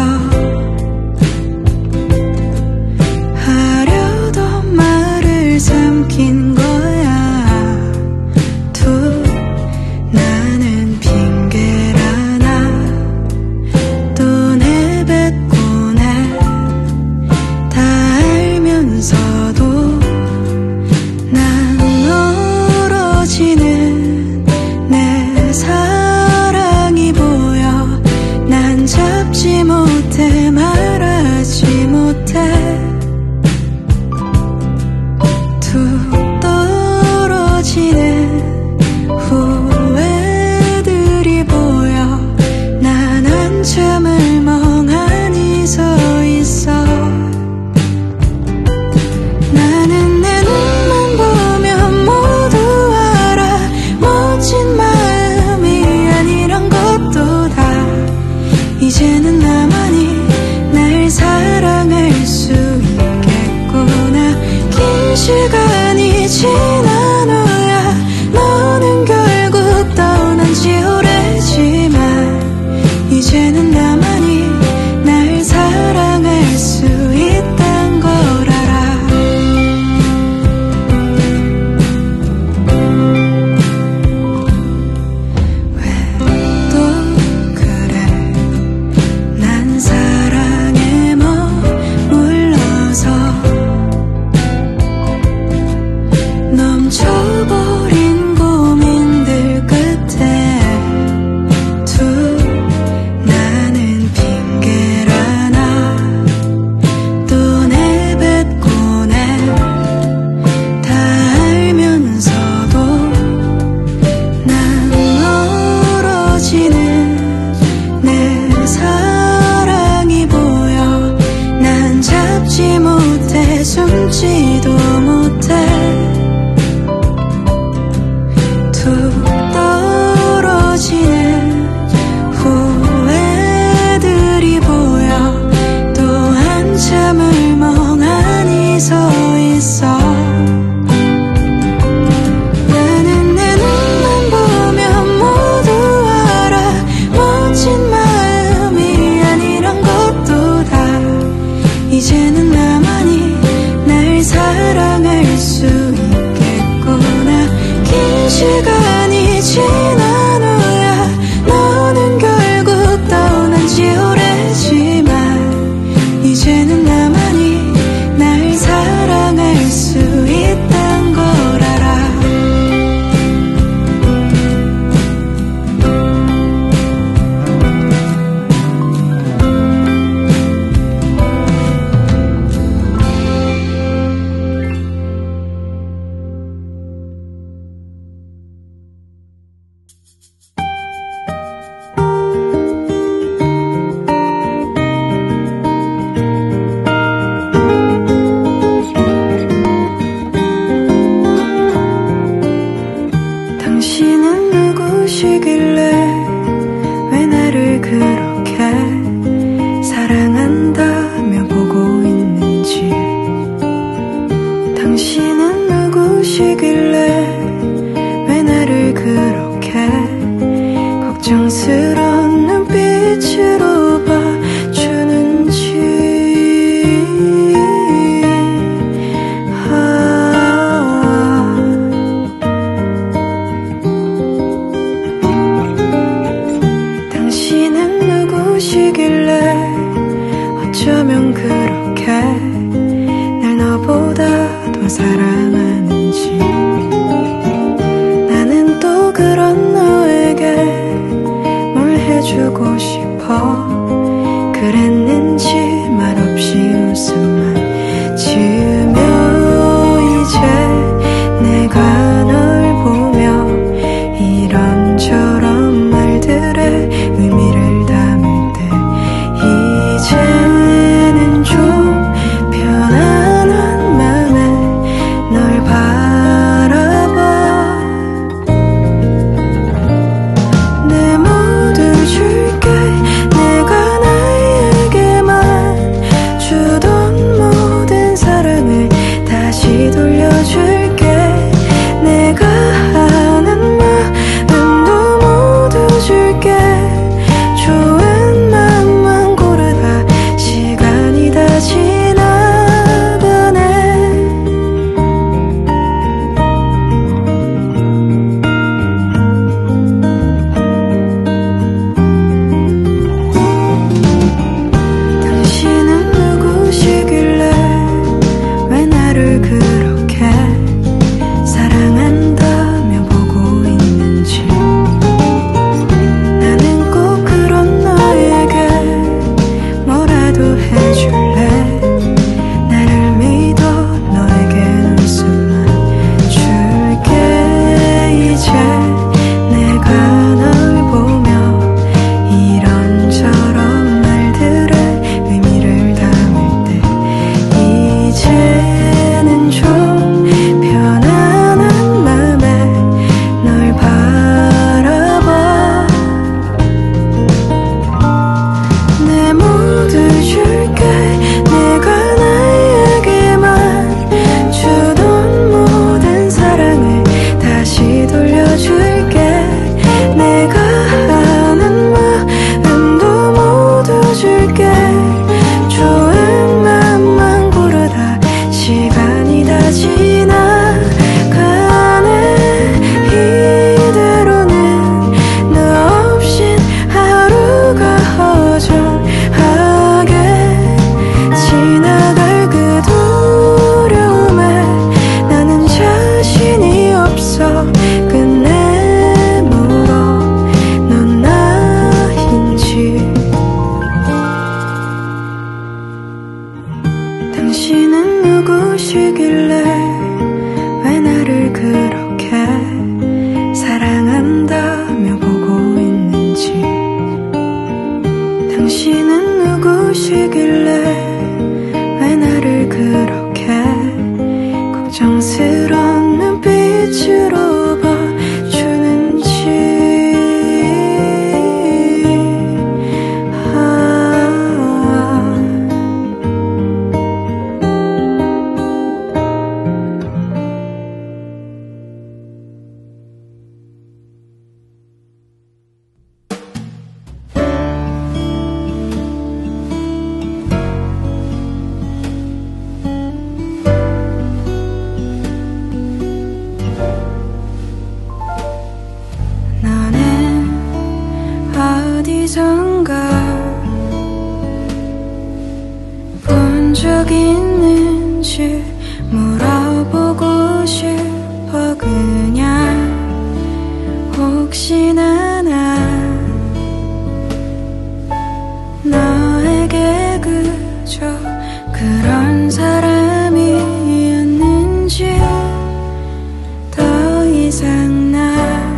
하려던 말을 삼킨 거야. 툭 나는 핑계라 나 또 내뱉곤 해. 다 알면서도 난 멀어지는 내 사랑이 보여. 난 잡지 못해 말하지 못해. 툭 떨어지는 후회들이 보여. 난 한참을 멍하니 서 있어. 나는 내 눈만 보면 모두 알아. 멋진 마음이 아니란 것도 다. 이제는 나만이 날 사랑할 수 있겠구나. 긴 시간이 지난 후야 너는 결국 떠난 지 오래지만 이제는 나만이 날 사랑할 수 있단 걸 알아. 왜 또 그래. 난 어쩌면 그렇게 날 너보다 더 사랑하는지 나는 또 그런 너에게 뭘 해주고 싶어 그랬는지 말없이 웃음만 지으며 이제 내가 널 보며 이런저런 말들의 의미를 담을 때 이제는 좀 편안한 맘에 널 바라봐 내 모두 줄게 내가 나에게만 주던 모든 사랑을 다시 돌려줄게 내가 하는 마음도 모두 줄게 좋은 맘만 고르다 시간이 다 지나가네 당신은 누구시길래 왜 나를 그렇게 사랑한다며 보고 있는지 나는 꼭 그런 너에게 뭐라도 해줄래 나를 믿어 너에겐 웃음만 줄게 이제 내가 널 보며 이런저런 말들의 의미를 담을 때 이제는 좀 편안한 맘에 널 바라봐 내 모두 줄게 내가 나에게만 주던 모든 사랑을 다시 돌려줄게 내가 하는 마음도 모두 줄게 좋은 맘만 고르다 시간이 다 지나가네 이대로는 너 없인 하루가 허전하게 지나갈 그 두려움에 나는 자신이 없어 끝내 물어 넌 나인지 당신은 누구시길래 왜 나를 그렇게 사랑한다며 보고 있는지 당신은 누구시길래 왜 나를 그렇게 걱정스런 눈빛으로 봐주는지 너는 어디선가 본 적 있는지 물어보고 싶어 그냥 혹시나 나 너에게 그저 그런 사람이었는지 더 이상 나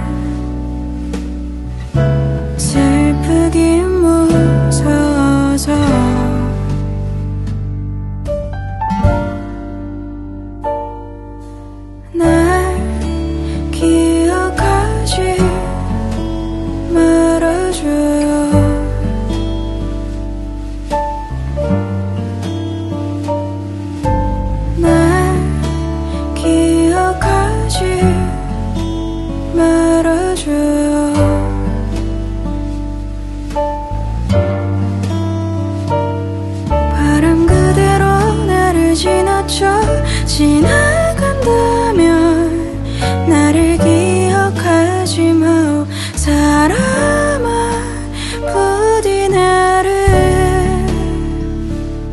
슬프긴 무서워서 날 기억하지 말아줘요 날 기억하지 말아줘요 바람 그대로 나를 지나쳐 지나간다면 나를 기억하지 마 사람아 부디 나를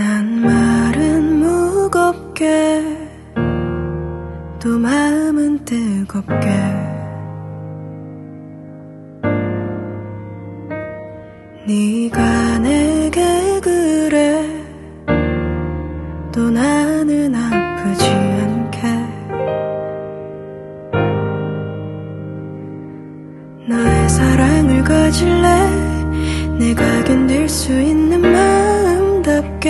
난 말은 무겁게 또 마음은 뜨겁게 네가 내게 그래 또 나는 아프지 않게 너의 사랑을 가질래 내가 견딜 수 있는 마음답게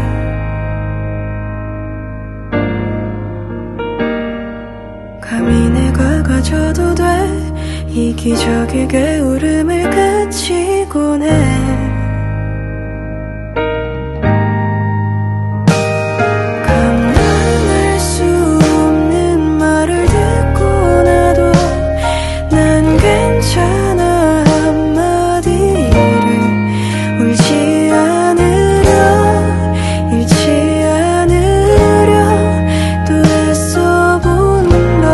감히 내가 가져도 돼 이기적의 게으름을 그치곤 해 감당할 수 없는 말을 듣고 나도 난 괜찮아 한마디를 울지 않으려 잃지 않으려 또 애써 본다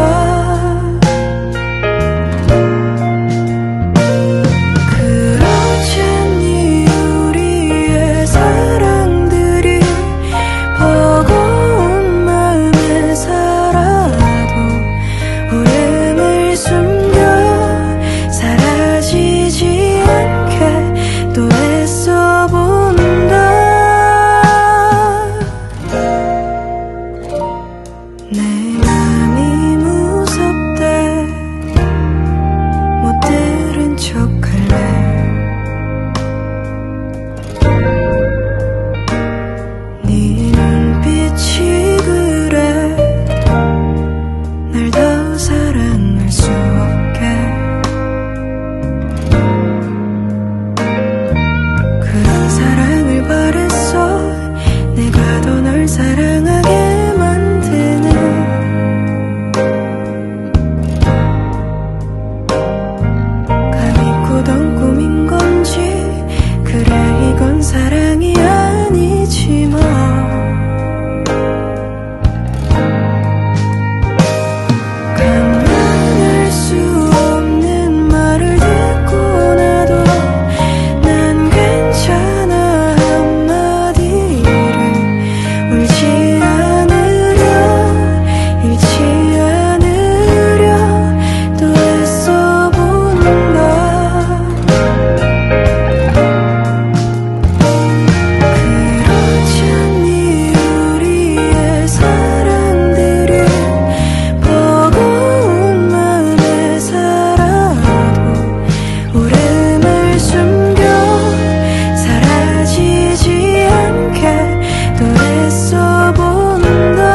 그렇잖니 우리의 사랑들이 버거운 마음에 살아도 울음을 숨겨 사라지지 않게 또 애써 본다 내 맘이 무섭대 못 들은 척할래 네 눈빛이 그래 날 더 사랑할 수 없게 그런 사랑을 바랬어 내가 더 널 사랑하게 만드는 감히 꾸던 꿈인 건지 그래 이건 사랑이 아니지 뭐 감당할 수 없는 말을 듣고 나도 난 괜찮아 한마디를 울지 않으려 잃지 않으려 또 애써 본다 그렇잖니 우리의 사랑들이 버거운 마음에 살아도 울음을 숨겨 사라지지 않게 또 애써 본다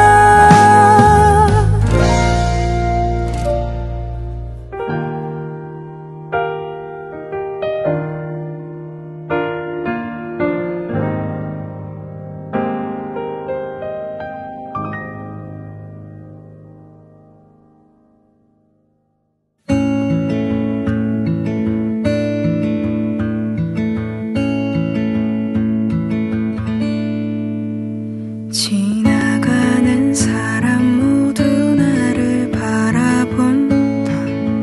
지나가는 사람 모두 나를 바라본다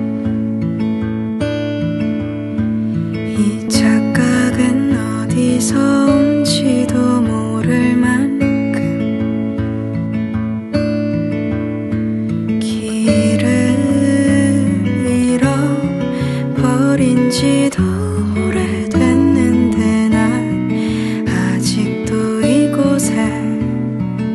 이 착각은 어디서 온지도 모를 만큼 길을 잃어버린 지도 오래됐는데 난 아직도 이곳에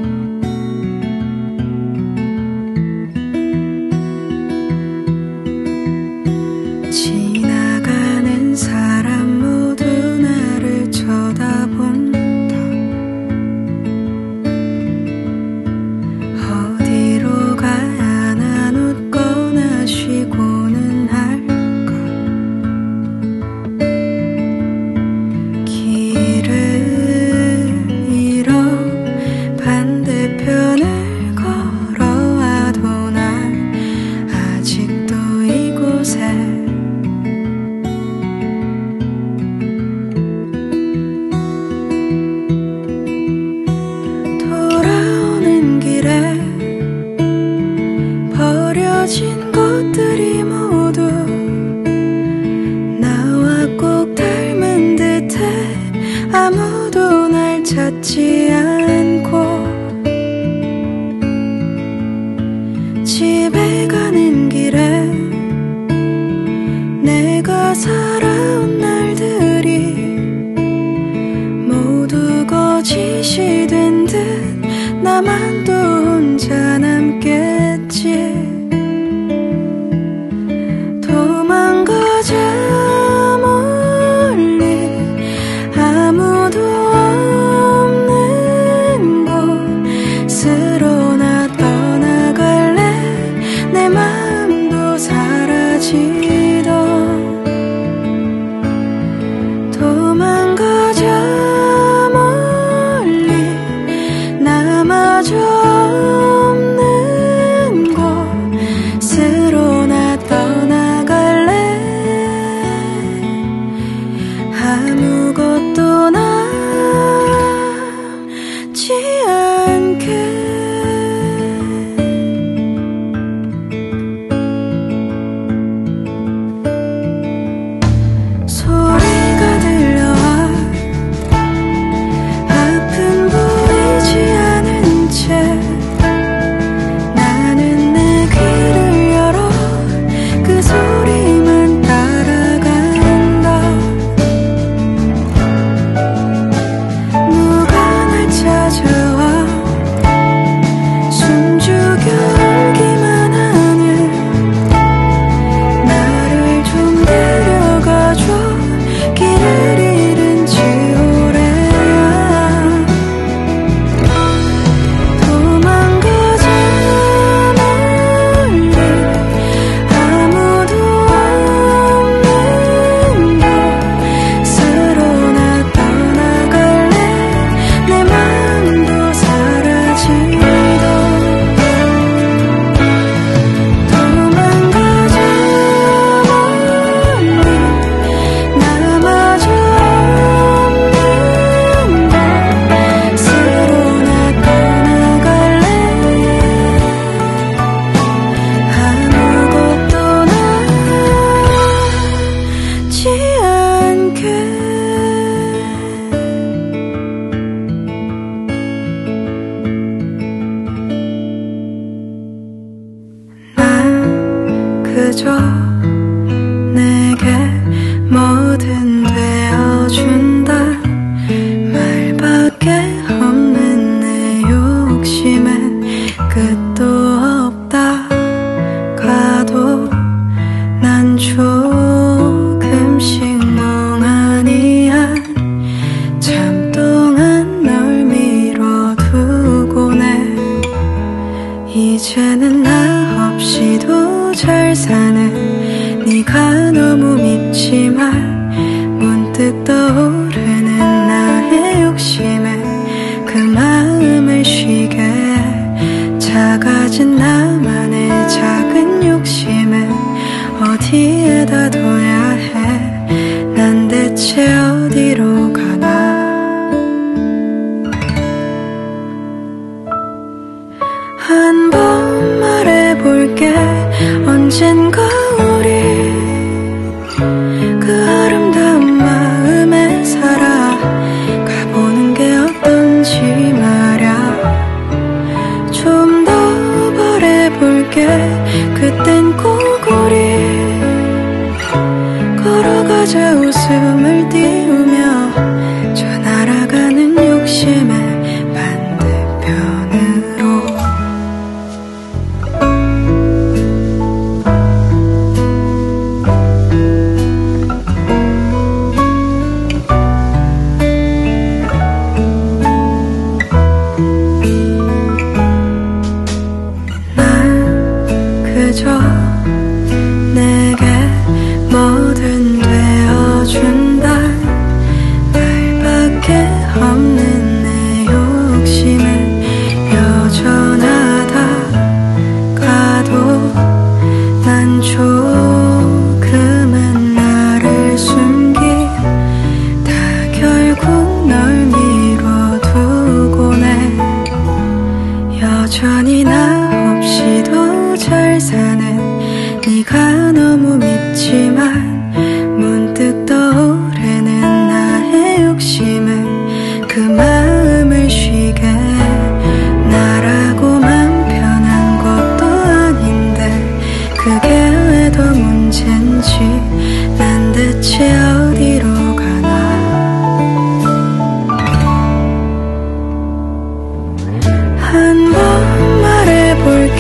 하지 않고 집에 가는 길에 내가 살아온 날들이 모두 거짓이 된 듯 나만 또 혼자 남겠지. 도망가자 멀리 아무도 없는 곳으로 나 떠나갈래. 내 마음도 사라지던 도망가자 멀리 나마저 없는 곳으로 나 떠나갈래. 아무것도 남지 않게. 소리가 들려와 아픈 보이지 않은 채 나는 내 귀를 열어 그 소리만 따라간다. 누가 날 찾아와 숨죽여 울기만 하는 나를 좀 데려가줘. 길을 잃은 지 오래야. 도망가자 멀리 아무도 없는 곳으로 나 떠나갈래. 내 마음도 사라지던 도망가자 멀리 나마저 없는 곳으로 나 떠나갈래. 아무것도 남지 않게. 난 그저 내게 뭐든 되어준다 말밖에 없는 내 욕심엔 끝도 없다. 가도 난 조금씩 멍하니 한 참 동안 널 밀어두곤 해. 이제는 나 없이도 잘 사는 네가 너무 밉지만 문득 떠오르는 나의 욕심에 그 마음을 쉬게 해. 작아진 나만의 작은 욕심은 어디에다 둬야 해. 난 대체 어디로 가나. 한 번 말해볼게. 언젠가 우리 그 아름다운 마음에 살아가보는 게 어떤지 말야. 좀 더 바래볼게. 그땐 꼭 우리 걸어가자 웃음을 띄우며 저 날아가는 욕심에 반대편으로.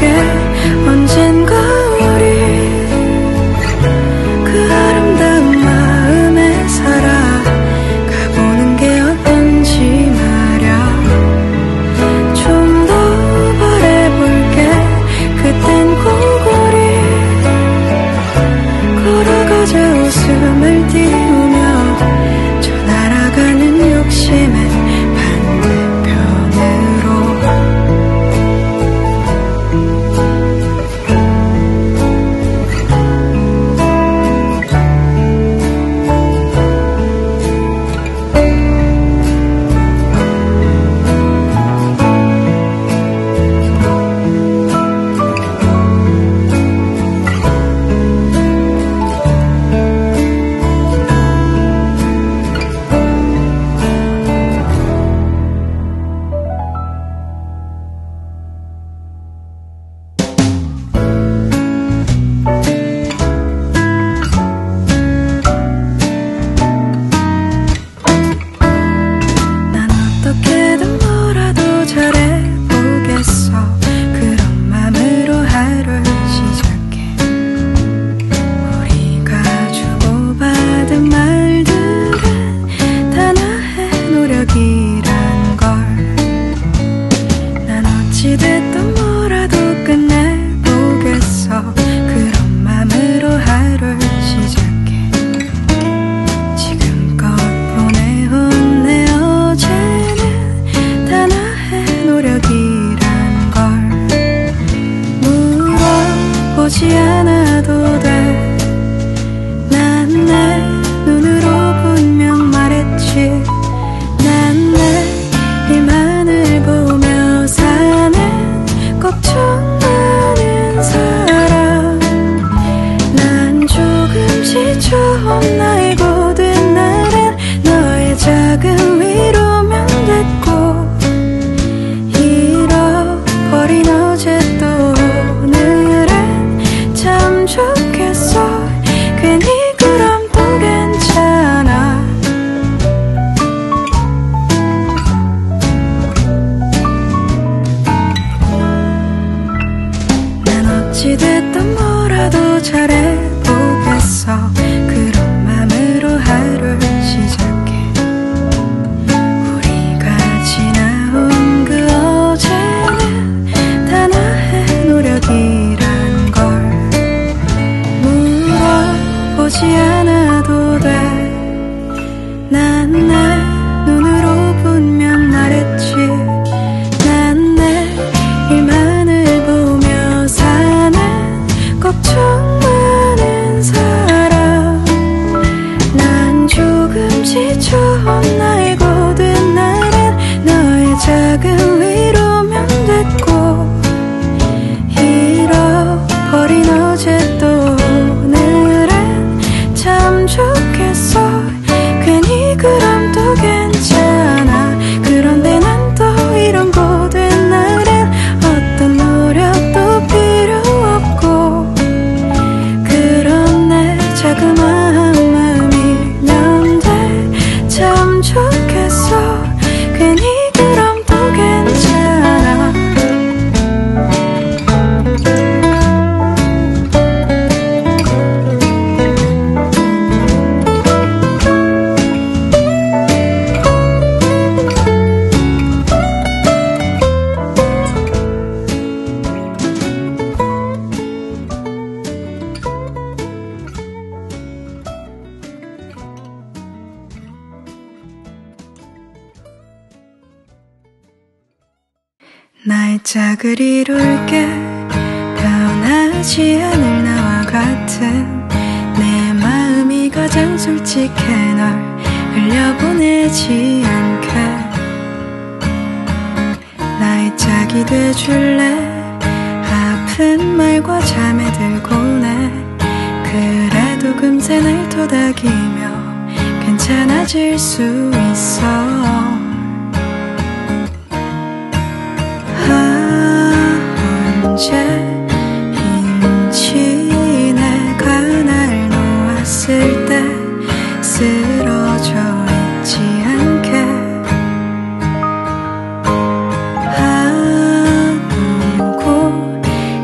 언젠가 우리 그 아름다운 마음에 살아가보는 게 어떤지 말야. 좀 더 바래볼게. 그땐 고고리 걸어가자 웃음을 띄우며 저 날아가는 욕심의 반대편으로. 보지 않아도 돼. 난 내 눈으로 분명 말했지. 난 내 일만을 보며 사는 걱정 많은 사람. 난 조금 지쳐온 나의 고된 날엔 너의 작은 위로면 됐고, 잃어버린 어제 또 참 좋겠어. 괜히 그럼 또 괜찮아. 난 어찌됐든 뭐라도 잘해보겠어. 그런 맘으로 하루를 시작해. 우리가 지나온 그 어제는 단 하나의 노력이란 보지 않아도 돼. 난 내 눈으로 분명 말했지. 난 내 일만을 보며 사는 걱정 많은 사람. 난 조금 지쳐온 나의 고된 날엔 너의 작은 위로면 됐고, 잃어버린 어제 또 참 좋겠어. 괜히 그럼 또 괜찮아. 그런데 난 또 이런 고된 날엔 어떤 노력도 필요 없고, 그런 내 자그마한 마음이면 돼. 참 좋겠어. 괜히 그럼 또 괜찮아. 나의 짝을 이룰게. 변하지 않을 나와 같은 내 마음이 가장 솔직해. 널 흘려보내지 않게. 나의 짝이 돼줄래. 아픈 말과 잠에 들고내. 그래도 금세 날 토닥이며 괜찮아질 수 있어. 언제인지 내가 날 놓았을 때 쓰러져 있지 않게. 아무고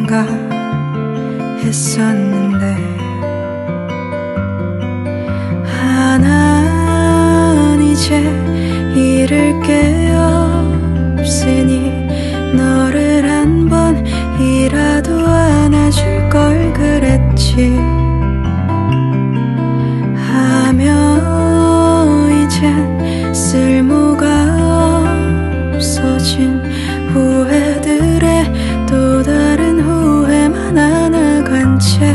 건가 했었는데 난 이제 잃을 게 없으니 너를 한 번이라도 안아줄 걸 그랬지 하며 이젠 쓸모가 없어진 후회들에 또 다른 후회만 안아간 채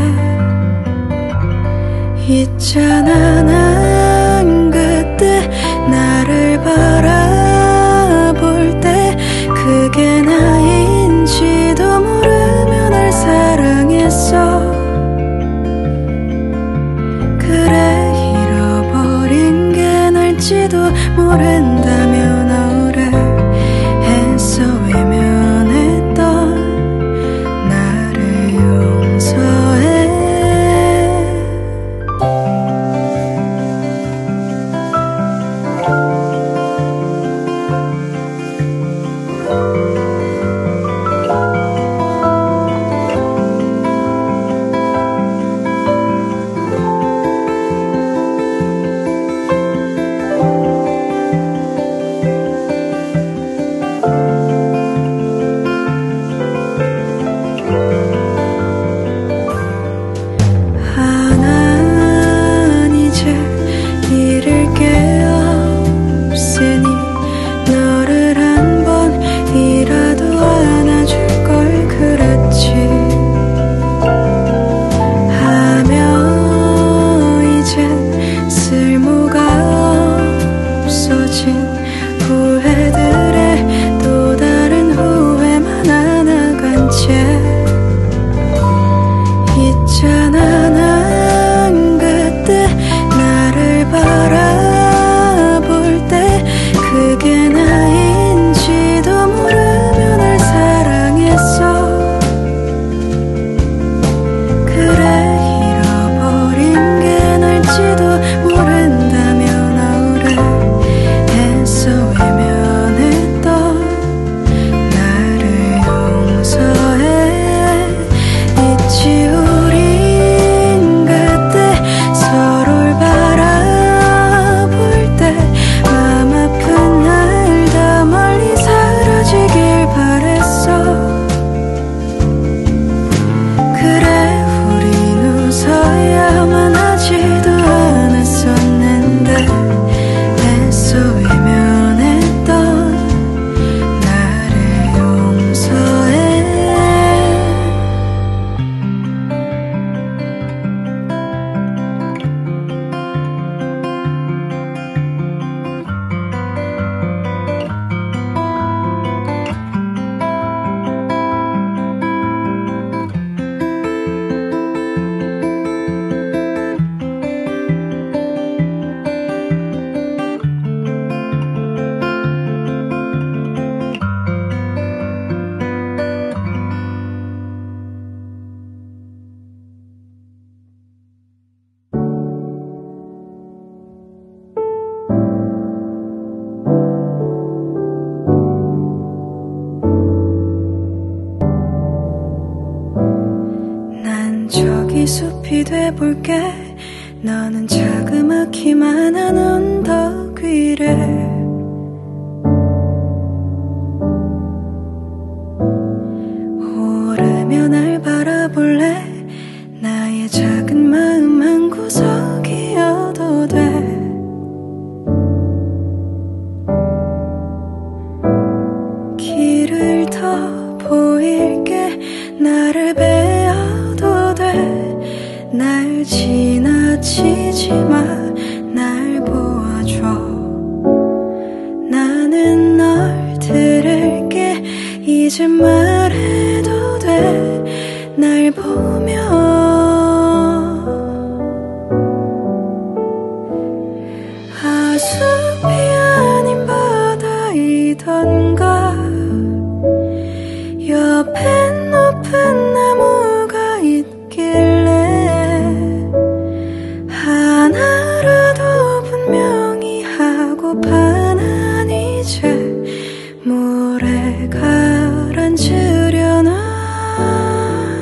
있잖아 난 그때 나를 바라볼 때 그게 나인지도 모르며 날 사랑했어 그래 잃어버린 게 날지도 모른다며 너를 애써 외면했던 나를 용서해 숲이 돼볼게 너는 자그맣기만 한 언덕 위를 오르며 날 바라볼래 나의 작은 마음 한 구석이어도 돼 길을 더 보일게 나를 베어도 돼 날 지나치지 마, 날 보아줘 나는 널 들을게 이제 말해도 돼 날 보며 숲이 아닌 바다이던가 옆엔 높은 나무가 있길래 하나라도 분명히 하고파 난 이제 물에 가라앉으려나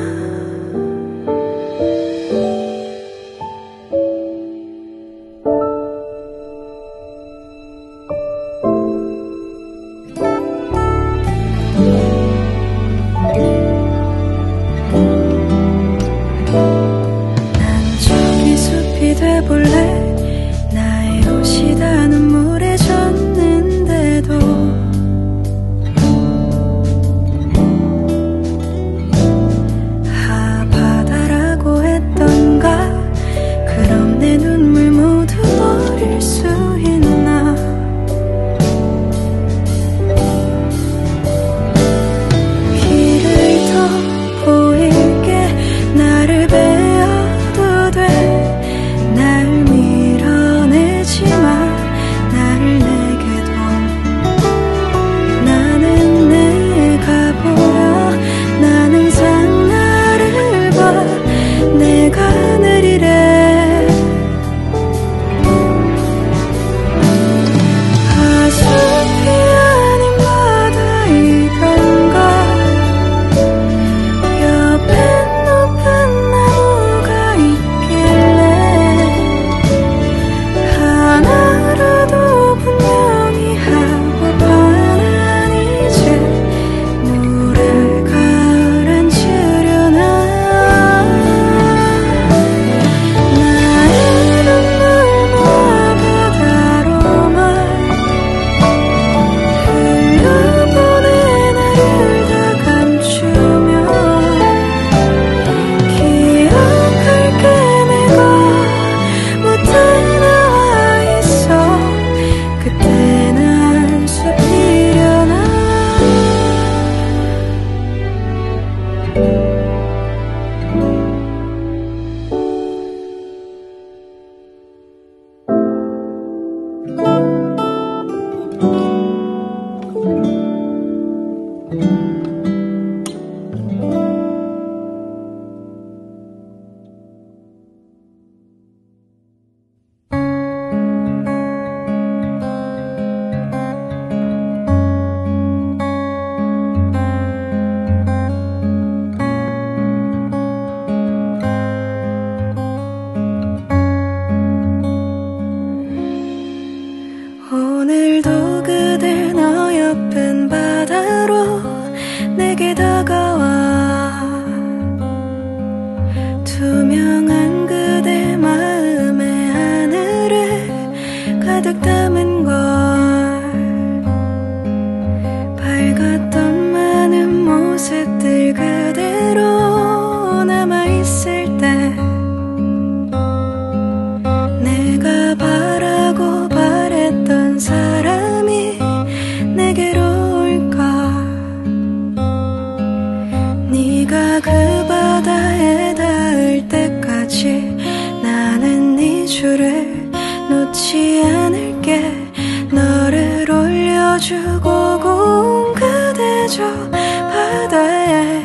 마주고 고운 그대 저 바다에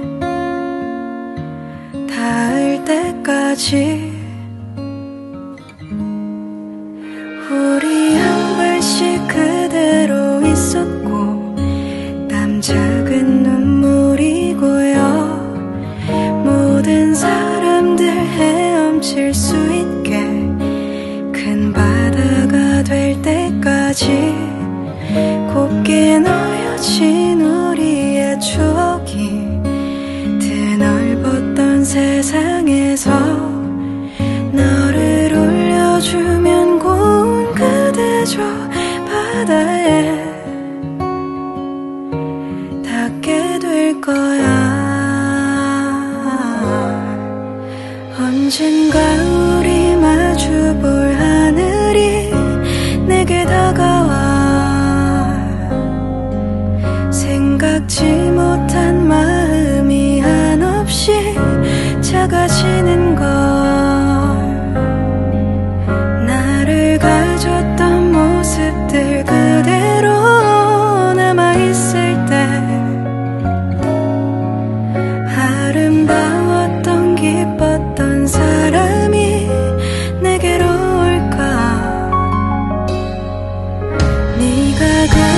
닿을 때까지 우리 한 발씩 그대로 있었고 땀 작은 눈물이 고여 모든 사람들 헤엄칠 수 있게 큰 바다가 될 때까지 곱게 놓여진 우리의 추억이 드넓었던 세상에서 너를 올려주면 고운 그대 저 바다에 닿게 될 거야. 언젠가 우리 마주볼 하늘이 내게 다가와 생각지 못한 마음이 한없이 작아지는 걸 나를 가졌던 모습들 그대로 남아있을 때 아름다웠던 기뻤던 사람이 내게로 올까 네가